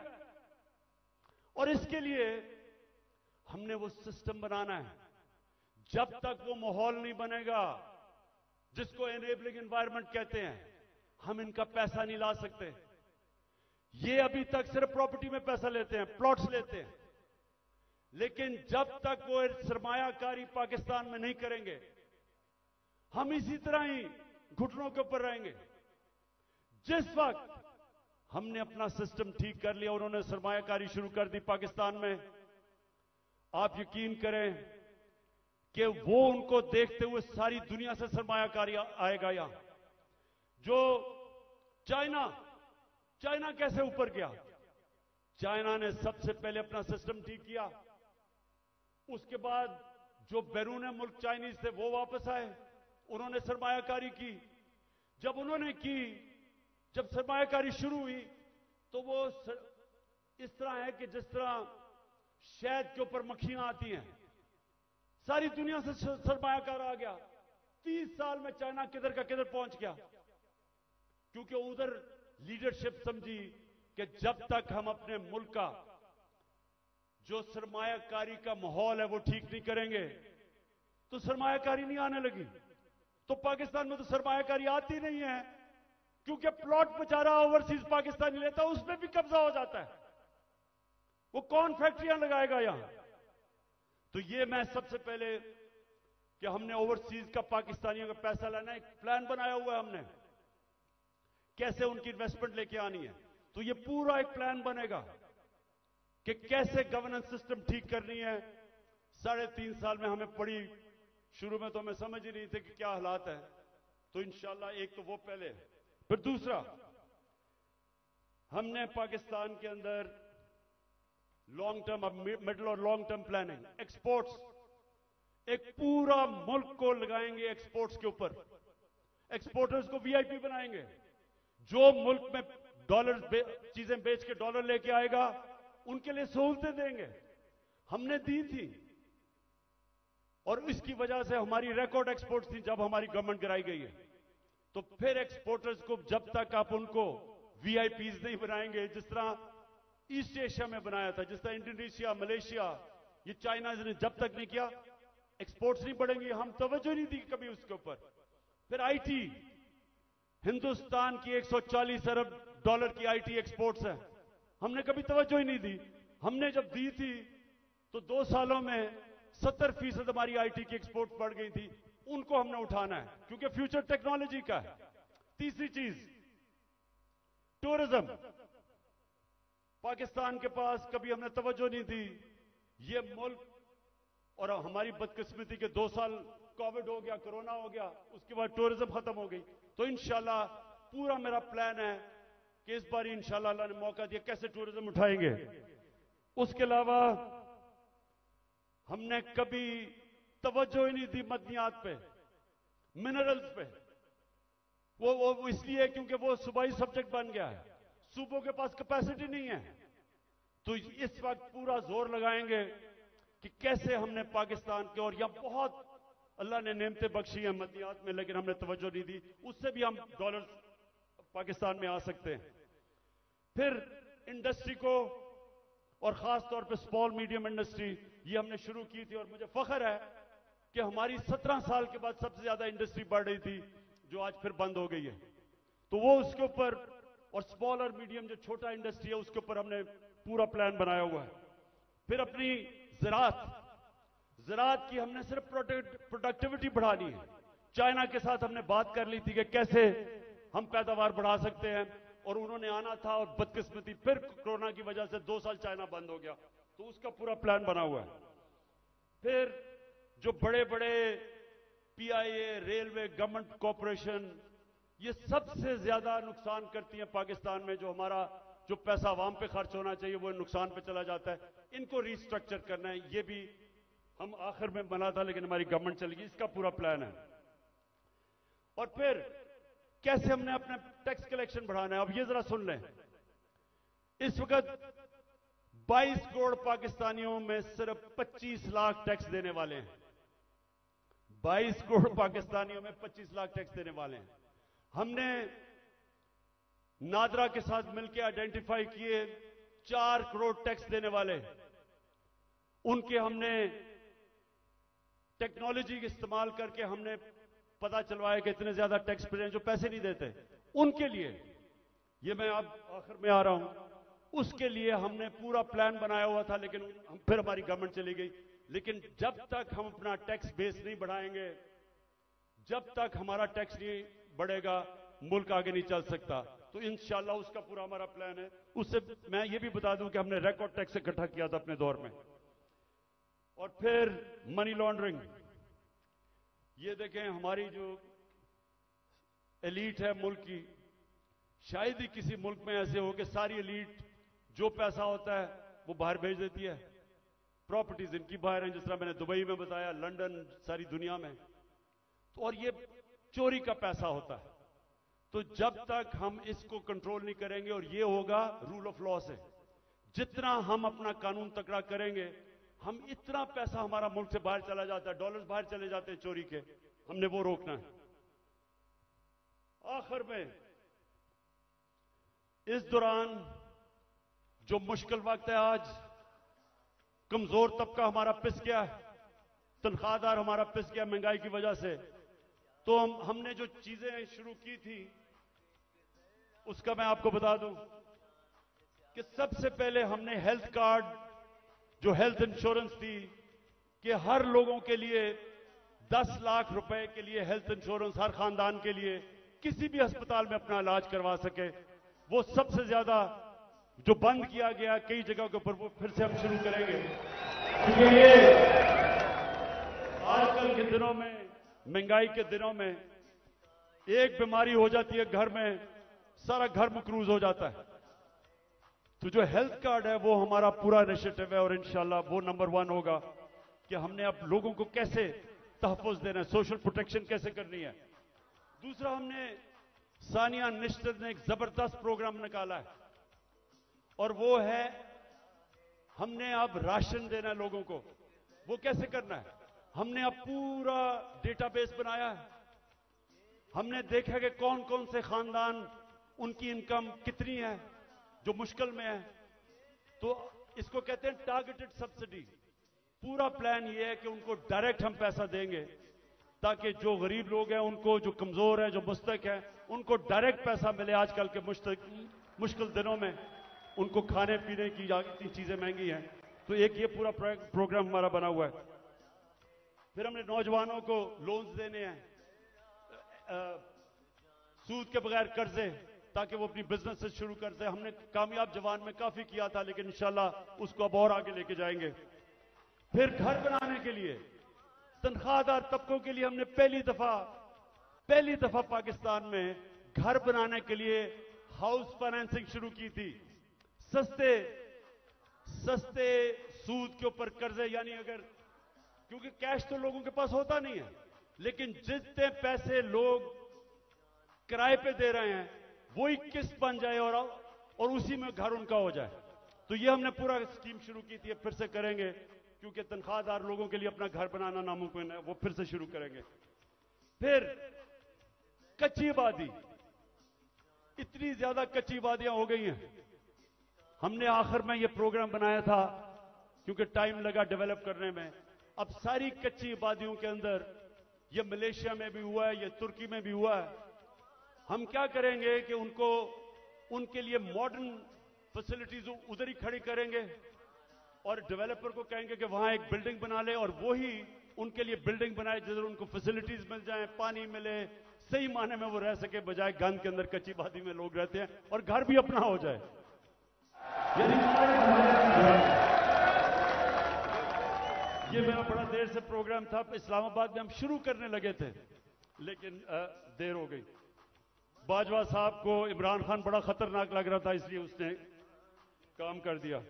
और इसके लिए हमने वो सिस्टम बनाना है। जब तक वो माहौल नहीं बनेगा जिसको एनेबलिंग एनवायरनमेंट कहते हैं, हम इनका पैसा नहीं ला सकते। ये अभी तक सिर्फ प्रॉपर्टी में पैसा लेते हैं, प्लॉट्स लेते हैं, लेकिन जब तक वो सरमायाकारी पाकिस्तान में नहीं करेंगे, हम इसी तरह ही घुटनों के ऊपर रहेंगे। जिस वक्त हमने अपना सिस्टम ठीक कर लिया, उन्होंने सरमायाकारी शुरू कर दी पाकिस्तान में, आप यकीन करें कि वो उनको देखते हुए सारी दुनिया से सरमायाकारी आएगा। यहां जो चाइना चाइना कैसे ऊपर गया? चाइना ने सबसे पहले अपना सिस्टम ठीक किया, उसके बाद जो बैरून मुल्क चाइनीज थे वो वापस आए, उन्होंने सरमायाकारी की। जब उन्होंने की, जब सरमायाकारी शुरू हुई, तो वो सर, इस तरह है कि जिस तरह शहद के ऊपर मक्खियां आती हैं, सारी दुनिया से सरमायाकार आ गया। तीस साल में चाइना किधर का किधर पहुंच गया, क्योंकि उधर लीडरशिप समझी कि जब तक हम अपने मुल्क का जो सरमायाकारी का माहौल है वो ठीक नहीं करेंगे तो सरमायाकारी नहीं आने लगी। तो पाकिस्तान में तो सरमायाकारी आती नहीं है, क्योंकि प्लॉट बेचारा ओवरसीज पाकिस्तानी लेता है, उसमें भी कब्जा हो जाता है। वो कौन फैक्ट्रियां लगाएगा यहां? तो ये मैं सबसे पहले कि हमने ओवरसीज का पाकिस्तानियों का पैसा लेना, एक प्लान बनाया हुआ है हमने, कैसे उनकी इन्वेस्टमेंट लेके आनी है। तो ये पूरा एक प्लान बनेगा कि कैसे गवर्नेंस सिस्टम ठीक करनी है। साढ़े तीन साल में हमें पड़ी, शुरू में तो हमें समझ ही नहीं थे कि क्या हालात है। तो इंशाल्लाह एक तो वो पहले, फिर दूसरा, हमने पाकिस्तान के अंदर लॉन्ग टर्म, अब मिडिल और लॉन्ग टर्म प्लानिंग, एक्सपोर्ट्स, एक पूरा मुल्क को लगाएंगे एक्सपोर्ट्स के ऊपर। एक्सपोर्टर्स को वीआईपी बनाएंगे। जो मुल्क में डॉलर बे, चीजें बेच के डॉलर लेके आएगा, उनके लिए सहूलतें देंगे। हमने दी थी, और इसकी वजह से हमारी रिकॉर्ड एक्सपोर्ट्स थी जब हमारी गवर्नमेंट गिराई गई है। तो फिर एक्सपोर्टर्स को जब तक आप उनको वीआईपीज नहीं बनाएंगे, जिस तरह ईस्ट एशिया में बनाया था, जिस तरह इंडोनेशिया, मलेशिया, ये चाइना ने जब तक नहीं किया, एक्सपोर्ट्स नहीं बढ़ेंगी। हम तवज्जो नहीं दी कभी उसके ऊपर। फिर आईटी, हिंदुस्तान की एक सौ चालीस अरब डॉलर की आईटी एक्सपोर्ट्स है, हमने कभी तवज्जो ही नहीं दी। हमने जब दी थी तो दो सालों में सत्तर फीसद हमारी आईटी की एक्सपोर्ट बढ़ गई थी। उनको हमने उठाना है, क्योंकि फ्यूचर टेक्नोलॉजी का है। तीसरी चीज, टूरिज्म। पाकिस्तान के पास कभी हमने तवज्जो नहीं दी। ये मुल्क, और हमारी बदकिस्मती के दो साल कोविड हो गया, कोरोना हो गया, उसके बाद टूरिज्म खत्म हो गई। तो इंशाल्लाह पूरा मेरा प्लान है कि इस बार इंशाल्लाह अल्लाह ने मौका दिया कैसे टूरिज्म उठाएंगे। उसके अलावा हमने कभी तवज्जो ही नहीं दी मदनियात पे, मिनरल्स पे। वो वो इसलिए क्योंकि वो सूबाई सब्जेक्ट बन गया है, सूबों के पास कैपेसिटी नहीं है। तो इस वक्त पूरा जोर लगाएंगे कि कैसे हमने पाकिस्तान के, और यहां बहुत अल्लाह ने नेमतें बख्शी हैं मदनियात में, लेकिन हमने तवज्जो नहीं दी, उससे भी हम डॉलर पाकिस्तान में आ सकते हैं। फिर इंडस्ट्री को, और खास तौर पे स्मॉल मीडियम इंडस्ट्री, ये हमने शुरू की थी, और मुझे फख्र है कि हमारी सत्रह साल के बाद सबसे ज्यादा इंडस्ट्री बढ़ रही थी, जो आज फिर बंद हो गई है। तो वो उसके ऊपर, और स्मॉल और मीडियम जो छोटा इंडस्ट्री है उसके ऊपर हमने पूरा प्लान बनाया हुआ है। फिर अपनी ज़राअत ज़राअत की हमने सिर्फ प्रोडक्टिविटी बढ़ानी है। चाइना के साथ हमने बात कर ली थी कि कैसे हम पैदावार बढ़ा सकते हैं, और उन्होंने आना था, और बदकिस्मती फिर कोरोना की वजह से दो साल चाइना बंद हो गया, तो उसका पूरा प्लान बना हुआ है। फिर जो बड़े बड़े पीआईए, रेलवे, गवर्नमेंट कॉरपोरेशन, ये सबसे ज्यादा नुकसान करती हैं पाकिस्तान में। जो हमारा जो पैसा आवाम पे खर्च होना चाहिए वो नुकसान पे चला जाता है, इनको रिस्ट्रक्चर करना है। ये भी हम आखिर में बना था, लेकिन हमारी गवर्नमेंट चली गई, इसका पूरा प्लान है। और फिर कैसे हमने अपने टैक्स कलेक्शन बढ़ाना है। अब ये जरा सुन लें, इस वक्त बाईस करोड़ पाकिस्तानियों में सिर्फ पच्चीस लाख टैक्स देने वाले हैं। बाईस करोड़ पाकिस्तानियों में पच्चीस लाख टैक्स देने वाले हैं। हमने नादरा के साथ मिलकर आइडेंटिफाई किए चार करोड़ टैक्स देने वाले, उनके हमने टेक्नोलॉजी का इस्तेमाल करके हमने पता चलवाया कि इतने ज्यादा टैक्स पेयर हैं जो पैसे नहीं देते, उनके लिए, ये मैं अब आखिर में आ रहा हूं, उसके लिए हमने पूरा प्लान बनाया हुआ था, लेकिन हम फिर हमारी गवर्नमेंट चली गई। लेकिन जब तक हम अपना टैक्स बेस नहीं बढ़ाएंगे, जब तक हमारा टैक्स नहीं बढ़ेगा, मुल्क आगे नहीं चल सकता। तो इंशाल्लाह उसका पूरा हमारा प्लान है। उससे मैं ये भी बता दूं कि हमने रिकॉर्ड टैक्स इकट्ठा किया था अपने दौर में। और फिर मनी लॉन्ड्रिंग, ये देखें हमारी जो एलीट है मुल्क की, शायद ही किसी मुल्क में ऐसे हो कि सारी एलीट जो पैसा होता है वो बाहर भेज देती है। प्रॉपर्टीज इनकी बाहर हैं, जिस तरह मैंने दुबई में बताया, लंदन, सारी दुनिया में। तो और ये चोरी का पैसा होता है। तो जब तक हम इसको कंट्रोल नहीं करेंगे, और ये होगा रूल ऑफ लॉ से, जितना हम अपना कानून तकड़ा करेंगे, हम इतना पैसा हमारा मुल्क से बाहर चला जाता है, डॉलर्स बाहर चले जाते हैं चोरी के, हमने वो रोकना है। आखिर में इस दौरान जो मुश्किल वक्त है, आज कमजोर तबका हमारा पिस गया है, तनख्वाहदार हमारा पिस गया महंगाई की वजह से। तो हम हमने जो चीजें शुरू की थी उसका मैं आपको बता दूं कि सबसे पहले हमने हेल्थ कार्ड, जो हेल्थ इंश्योरेंस थी, कि हर लोगों के लिए दस लाख रुपए के लिए हेल्थ इंश्योरेंस हर खानदान के लिए किसी भी अस्पताल में अपना इलाज करवा सके, वो सबसे ज्यादा जो बंद किया गया कई जगह के ऊपर, वो फिर से हम शुरू करेंगे। क्योंकि ये आजकल के दिनों में, महंगाई के दिनों में, एक बीमारी हो जाती है घर में, सारा घर मकरूज हो जाता है। तो जो हेल्थ कार्ड है वो हमारा पूरा इनिशिएटिव है, और इंशाल्लाह वो नंबर वन होगा कि हमने अब लोगों को कैसे तहफ़्फ़ुज़ देना है, सोशल प्रोटेक्शन कैसे करनी है। दूसरा, हमने सानिया निश्चित ने एक जबरदस्त प्रोग्राम निकाला है, और वो है हमने अब राशन देना है लोगों को। वो कैसे करना है? हमने अब पूरा डेटाबेस बनाया है। हमने देखा कि कौन कौन से खानदान, उनकी इनकम कितनी है जो मुश्किल में है। तो इसको कहते हैं टारगेटेड सब्सिडी। पूरा प्लान ये है कि उनको डायरेक्ट हम पैसा देंगे, ताकि जो गरीब लोग हैं, उनको, जो कमजोर हैं, जो मुस्तक हैं, उनको डायरेक्ट पैसा मिले। आजकल के मुश्किल दिनों में उनको खाने पीने की इतनी चीजें महंगी हैं। तो एक ये पूरा प्रोग्राम हमारा बना हुआ है। फिर हमने नौजवानों को लोन्स देने हैं, सूद के बगैर कर्जे, ताकि वो अपनी बिजनेस शुरू कर दे। हमने कामयाब जवान में काफी किया था, लेकिन इंशाल्लाह उसको अब और आगे लेके जाएंगे। फिर घर बनाने के लिए, तनख्वाहदार तबकों के लिए हमने पहली दफा पहली दफा पाकिस्तान में घर बनाने के लिए हाउस फाइनेंसिंग शुरू की थी, सस्ते सस्ते सूद के ऊपर कर्जे, यानी अगर, क्योंकि कैश तो लोगों के पास होता नहीं है, लेकिन जितने पैसे लोग किराए पे दे रहे हैं वही किस्त बन जाए और और उसी में घर उनका हो जाए। तो ये हमने पूरा स्कीम शुरू की थी, फिर से करेंगे, क्योंकि तनख्वाहदार लोगों के लिए अपना घर बनाना नामुमकिन है, वो फिर से शुरू करेंगे। फिर कच्ची आबादी, इतनी ज्यादा कच्ची आबादियां हो गई हैं, हमने आखिर में ये प्रोग्राम बनाया था क्योंकि टाइम लगा डेवलप करने में। अब सारी कच्ची आबादियों के अंदर, ये मलेशिया में भी हुआ है, ये तुर्की में भी हुआ है, हम क्या करेंगे कि उनको, उनके लिए मॉडर्न फैसिलिटीज उधर ही खड़ी करेंगे और डेवलपर को कहेंगे कि वहां एक बिल्डिंग बना ले और वो ही उनके लिए बिल्डिंग बनाए जिधर उनको फैसिलिटीज मिल जाए, पानी मिले, सही माने में वो रह सके, बजाय गंद के अंदर कच्ची आबादी में लोग रहते हैं, और घर भी अपना हो जाए। ये मेरा बड़ा देर से प्रोग्राम था, इस्लामाबाद में हम शुरू करने लगे थे, लेकिन आ, देर हो गई। बाजवा साहब को इमरान खान बड़ा खतरनाक लग रहा था, इसलिए उसने काम कर दिया।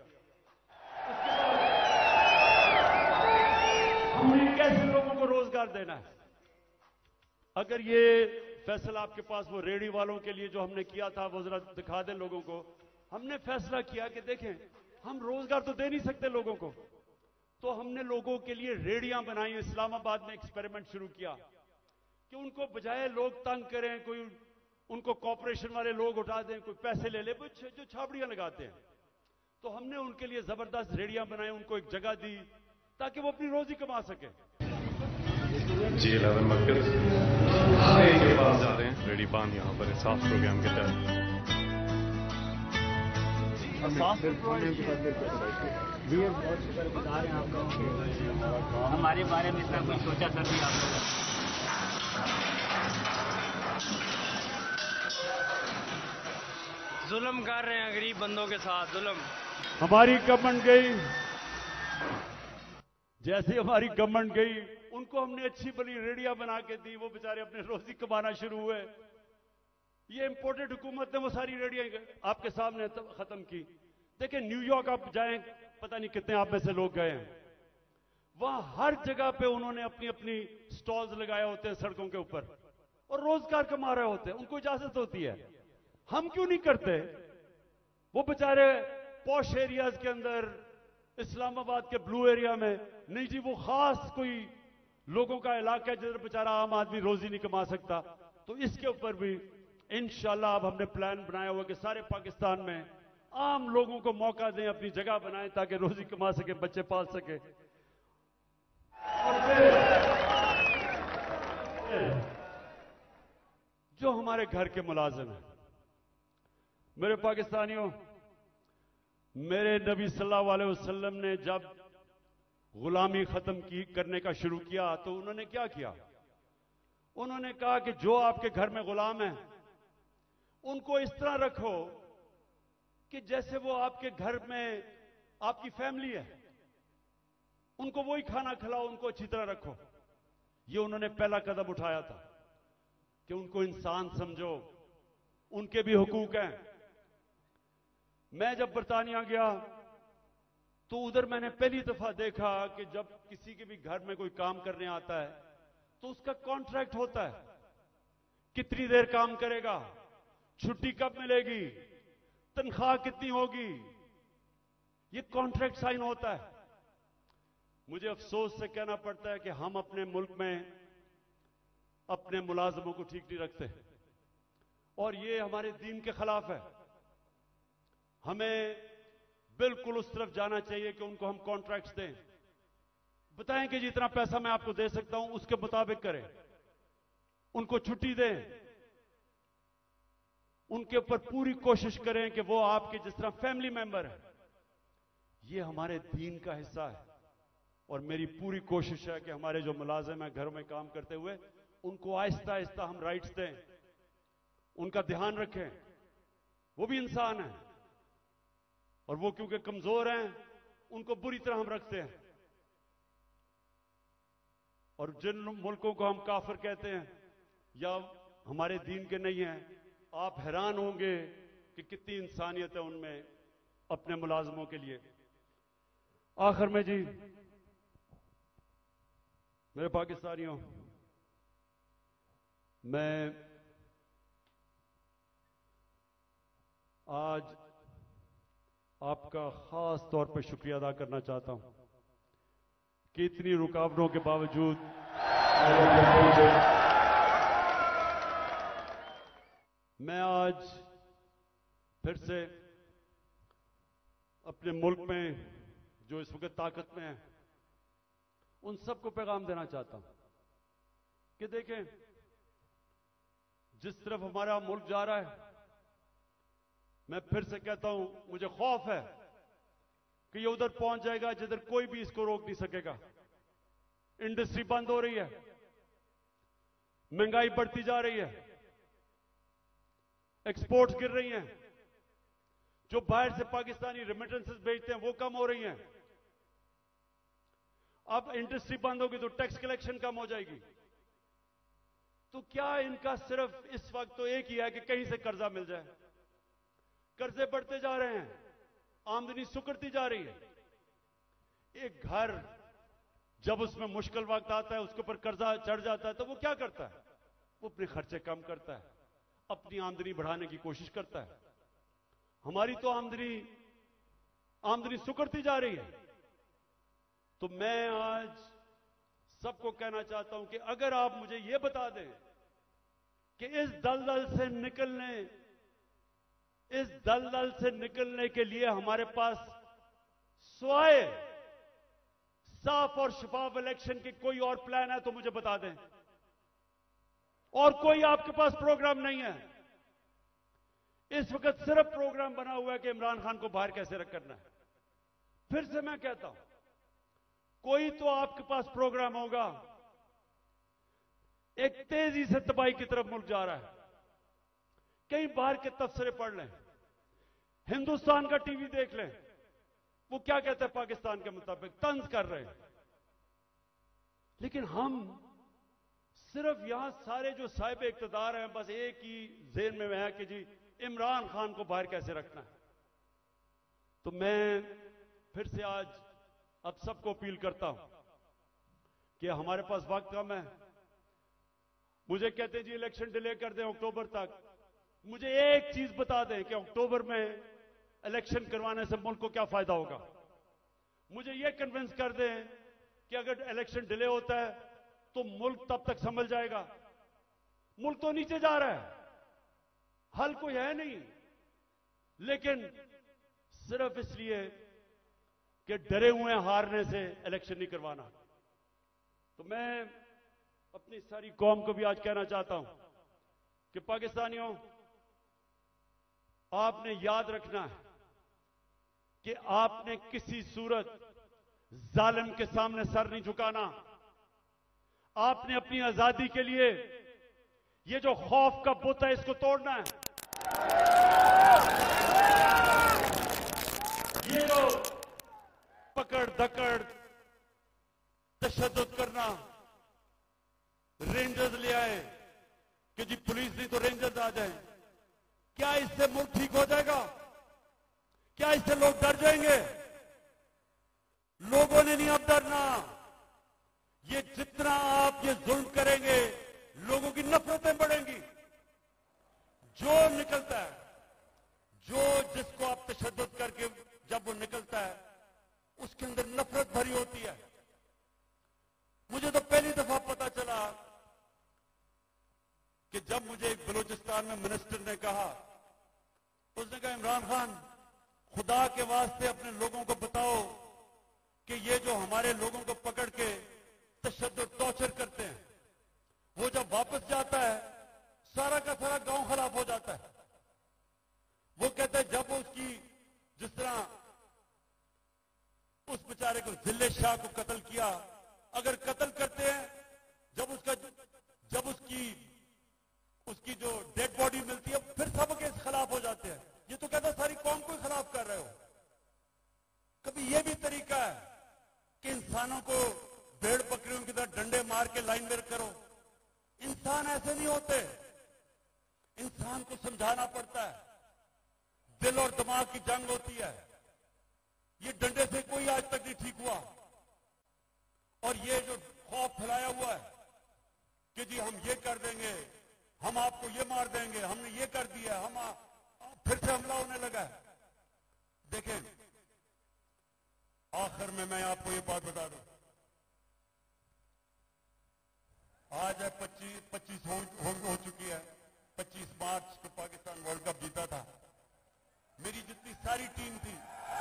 हमने कैसे लोगों को रोजगार देना है? अगर ये फैसला आपके पास वो रेडी वालों के लिए जो हमने किया था, वो जरा दिखा दें लोगों को। हमने फैसला किया कि देखें, हम रोजगार तो दे नहीं सकते लोगों को, तो हमने लोगों के लिए रेडियां बनाई। इस्लामाबाद में एक्सपेरिमेंट शुरू किया कि उनको बजाय लोग तंग करें, कोई उनको कॉर्पोरेशन वाले लोग उठा दें, कोई पैसे ले ले, जो छाबड़ियां लगाते हैं, तो हमने उनके लिए जबरदस्त रेडियां बनाई, उनको एक जगह दी ताकि वो अपनी रोजी कमा सके। जी इलेवन मक्कल के पास जा रहे हैं, रेडी बांध यहाँ पर साफ प्रोग्राम के तहत। बहुत शुक्रगुजार हैं आप लोगों, हमारे बारे में इतना कुछ सोचा सर भी आप लोगों। जुल्म कर रहे हैं गरीब बंदों के साथ, जुल्म। हमारी गवर्नमेंट गई, जैसे हमारी गवर्नमेंट गई, उनको हमने अच्छी बड़ी रेडिया बना के दी, वो बेचारे अपने रोजी कमाना शुरू हुए। ये इंपोर्टेड हुकूमत ने वो सारी रेडिया आपके सामने खत्म की। देखिए न्यूयॉर्क आप जाएं, पता नहीं कितने आप में से लोग गए हैं, वहां हर जगह पे उन्होंने अपनी अपनी स्टॉल्स लगाए होते हैं सड़कों के ऊपर और रोजगार कमा रहे होते हैं, उनको इजाजत होती है। हम क्यों नहीं करते? वो बेचारे पॉश एरियाज के अंदर, इस्लामाबाद के ब्लू एरिया में नहीं जी, वो खास कोई लोगों का इलाका है जिधर बेचारा आम आदमी रोजी नहीं कमा सकता। तो इसके ऊपर भी इंशाल्लाह अब हमने प्लान बनाया हुआ कि सारे पाकिस्तान में आम लोगों को मौका दें, अपनी जगह बनाएं ताकि रोजी कमा सके, बच्चे पाल सके। और फिर जो हमारे घर के मुलाजिम हैं, मेरे पाकिस्तानियों, मेरे नबी सल्लल्लाहु अलैहि वसल्लम ने जब गुलामी खत्म की करने का शुरू किया तो उन्होंने क्या किया? उन्होंने कहा कि जो आपके घर में गुलाम है उनको इस तरह रखो कि जैसे वो आपके घर में आपकी फैमिली है, उनको वही खाना खिलाओ, उनको अच्छी तरह रखो। ये उन्होंने पहला कदम उठाया था कि उनको इंसान समझो, उनके भी हुकूक हैं। मैं जब बरतानिया गया तो उधर मैंने पहली दफा देखा कि जब किसी के भी घर में कोई काम करने आता है तो उसका कॉन्ट्रैक्ट होता है, कितनी देर काम करेगा, छुट्टी कब मिलेगी, तनख्वाह कितनी होगी, ये कॉन्ट्रैक्ट साइन होता है। मुझे अफसोस से कहना पड़ता है कि हम अपने मुल्क में अपने मुलाजमों को ठीक नहीं रखते और ये हमारे दीन के खिलाफ है। हमें बिल्कुल उस तरफ जाना चाहिए कि उनको हम कॉन्ट्रैक्ट्स दें, बताएं कि जितना पैसा मैं आपको दे सकता हूं उसके मुताबिक करें, उनको छुट्टी दें, उनके ऊपर पूरी कोशिश करें कि वो आपके जिस तरह फैमिली मेंबर है। ये हमारे दीन का हिस्सा है और मेरी पूरी कोशिश है कि हमारे जो मुलाजिम हैं घरों में काम करते हुए उनको आहिस्ता आहिस्ता हम राइट्स दें, उनका ध्यान रखें। वो भी इंसान है और वो क्योंकि कमजोर हैं उनको बुरी तरह हम रखते हैं। और जिन मुल्कों को हम काफिर कहते हैं या हमारे दीन के नहीं हैं, आप हैरान होंगे कि कितनी इंसानियत है उनमें अपने मुलाजमों के लिए। आखिर में जी मेरे पाकिस्तानियों, मैं आज आपका खास तौर पर शुक्रिया अदा करना चाहता हूं कि इतनी रुकावटों के बावजूद मैं आज फिर से अपने मुल्क में जो इस वक्त ताकत में है उन सबको पैगाम देना चाहता हूं कि देखें, जिस तरफ हमारा मुल्क जा रहा है, मैं फिर से कहता हूं, मुझे खौफ है कि ये उधर पहुंच जाएगा जिधर कोई भी इसको रोक नहीं सकेगा। इंडस्ट्री बंद हो रही है, महंगाई बढ़ती जा रही है, एक्सपोर्ट्स गिर रही हैं, जो बाहर से पाकिस्तानी रेमिटेंसेस भेजते हैं वो कम हो रही हैं। अब इंडस्ट्री बंद होगी तो टैक्स कलेक्शन कम हो जाएगी। तो क्या इनका सिर्फ इस वक्त तो एक ही है कि कहीं से कर्जा मिल जाए। कर्जे बढ़ते जा रहे हैं, आमदनी सुकड़ती जा रही है। एक घर जब उसमें मुश्किल वक्त आता है, उसके ऊपर कर्जा चढ़ जाता है, तो वो क्या करता है? वो अपने खर्चे कम करता है, अपनी आमदनी बढ़ाने की कोशिश करता है। हमारी तो आमदनी आमदनी सुकड़ती जा रही है। तो मैं आज सबको कहना चाहता हूं कि अगर आप मुझे यह बता दें कि इस दलदल से निकलने इस दलदल से निकलने के लिए हमारे पास स्वाय साफ और शफाफ इलेक्शन की कोई और प्लान है तो मुझे बता दें। और कोई आपके पास प्रोग्राम नहीं है। इस वक्त सिर्फ प्रोग्राम बना हुआ है कि इमरान खान को बाहर कैसे रख करना है। फिर से मैं कहता हूं, कोई तो आपके पास प्रोग्राम होगा। एक तेजी से तबाही की तरफ मुल्क जा रहा है। कहीं बाहर के तबसरे पढ़ लें, हिंदुस्तान का टीवी देख लें, वो क्या कहते हैं पाकिस्तान के मुताबिक, तंज कर रहे हैं। लेकिन हम सिर्फ यहां सारे जो साहिब इख्तिदार हैं, बस एक ही जेहन में है कि जी इमरान खान को बाहर कैसे रखना है। तो मैं फिर से आज अब सबको अपील करता हूं कि हमारे पास वक्त कम है। मुझे कहते हैं जी इलेक्शन डिले कर दें अक्टूबर तक। मुझे एक चीज बता दें कि अक्टूबर में इलेक्शन करवाने से मुल्क को क्या फायदा होगा। मुझे यह कन्विंस कर दें कि अगर इलेक्शन डिले होता है तो मुल्क तब तक संभल जाएगा। मुल्क तो नीचे जा रहा है, हल कोई है नहीं, लेकिन सिर्फ इसलिए कि डरे हुए हारने से इलेक्शन नहीं करवाना। तो मैं अपनी सारी कौम को भी आज कहना चाहता हूं कि पाकिस्तानियों, आपने याद रखना है कि आपने किसी सूरत जालिम के सामने सर नहीं झुकाना। आपने अपनी आजादी के लिए ये जो खौफ का बुत है इसको तोड़ना है। ये जो पकड़ धकड़ तशद्दुद करना, रेंजर्स ले आए कि जी पुलिस नहीं तो रेंजर्स आ जाए, क्या इससे मुल्क ठीक हो जाएगा? क्या इससे लोग डर जाएंगे? लोगों ने नहीं अब डरना। ये जितना आप ये जुल्म करेंगे, लोगों की नफरतें बढ़ेंगी। जो निकलता है, जो जिसको आप तशद्दुद करके जब वो निकलता है, उसके अंदर नफरत भरी होती है। मुझे तो पहली दफा पता चला कि जब मुझे एक बलूचिस्तान में मिनिस्टर ने कहा, उसने कहा इमरान खान, खुदा के वास्ते अपने लोगों को बताओ कि ये जो हमारे लोगों को पकड़ के तशद्दुद टॉर्चर करते हैं, वो जब वापस जाता है सारा का सारा गांव खराब हो जाता है। वो कहते हैं जब उसकी जिस तरह उस बेचारे को जिले शाह को कत्ल किया, अगर कत्ल करते हैं, जब उसका जब उसकी उसकी जो डेड बॉडी मिलती है, फिर सब केस खराब हो जाते हैं। ये तो कहता सारी कौम को खराब कर रहे हो। कभी ये भी तरीका है कि इंसानों को भेड़ बकरियों की तरह डंडे मार के लाइन में करो? इंसान ऐसे नहीं होते। इंसान को समझाना पड़ता है। दिल और दिमाग की जंग होती है। ये डंडे से कोई आज तक नहीं ठीक हुआ। और ये जो खौफ फैलाया हुआ है कि जी हम ये कर देंगे, हम आपको ये मार देंगे, हमने ये कर दिया, हम आ, फिर से हमला होने लगा है। देखें, आखिर में मैं आपको ये बात बता दूं, आज है पच्चीस पच्चीस हो, हो, हो चुकी है। पच्चीस मार्च को पाकिस्तान वर्ल्ड कप जीता था। मेरी जितनी सारी टीम थी,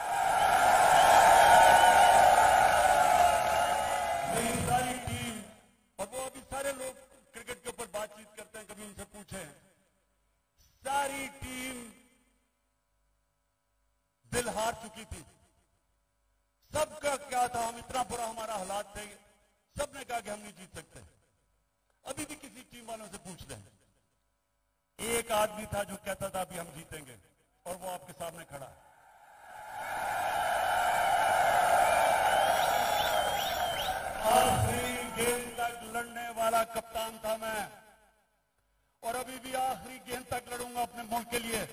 मेरी सारी टीम, और वो अभी सारे लोग क्रिकेट के ऊपर बातचीत करते हैं, कभी उनसे पूछें, सारी टीम दिल हार चुकी थी। सबका क्या था, हम इतना बुरा हमारा हालात थे, सबने कहा कि हम नहीं जीत सकते। अभी भी किसी टीम वालों से पूछ लें, एक आदमी था जो कहता था अभी हम जीतेंगे, और वो आपके सामने खड़ा है। आखिरी गेंद तक लड़ने वाला कप्तान था मैं, और अभी भी आखिरी गेंद तक लड़ूंगा अपने मुल्क के लिए।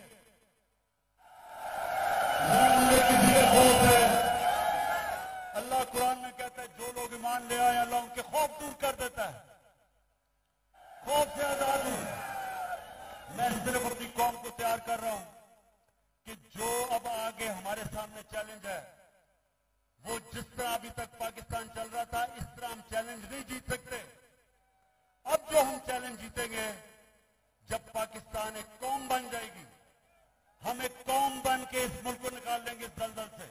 मुझे किसी का खौफ है। अल्लाह कुरान में कहता है जो लोग ईमान ले आए अल्लाह उनके खौफ दूर कर देता है, खौफ से आजाद हूं। मैं सिर्फ अपनी कौम को तैयार कर रहा हूं कि जो अब आगे हमारे सामने चैलेंज है, वो जिस तरह अभी तक पाकिस्तान चल रहा था, इस तरह हम चैलेंज नहीं जीत सकते। अब जो हम चैलेंज जीतेंगे, जब पाकिस्तान एक कौम बन जाएगी, हम एक कौम बन के इस मुल्क को निकाल लेंगे इस दलदल से।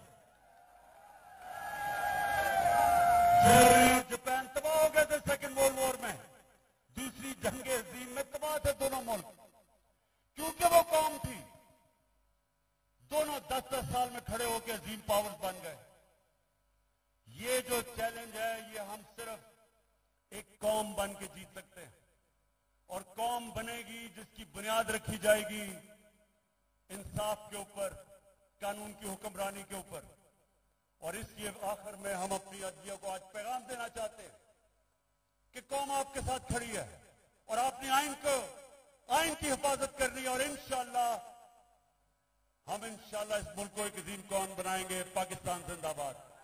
जापान तबाह हो गए थे सेकेंड वर्ल्ड वॉर में, दूसरी जंग अजीम में तबाह थे दोनों मुल्क, क्योंकि वो कौम थी। दोनों दस दस साल में खड़े होकर अजीम पावर्स बन गए। ये जो चैलेंज है, ये हम सिर्फ एक कौम बन के जीत सकते हैं, और कौम बनेगी जिसकी बुनियाद रखी जाएगी इंसाफ के ऊपर, कानून की हुक्मरानी के ऊपर। और इसलिए आखिर में हम अपनी अदलिया को आज पैगाम देना चाहते हैं कि कौम आपके साथ खड़ी है, और आपने आइन को आइन की हिफाजत करनी है, और इंशाअल्लाह हम इंशाअल्लाह इस मुल्क को एक अजीम कौम बनाएंगे। पाकिस्तान जिंदाबाद।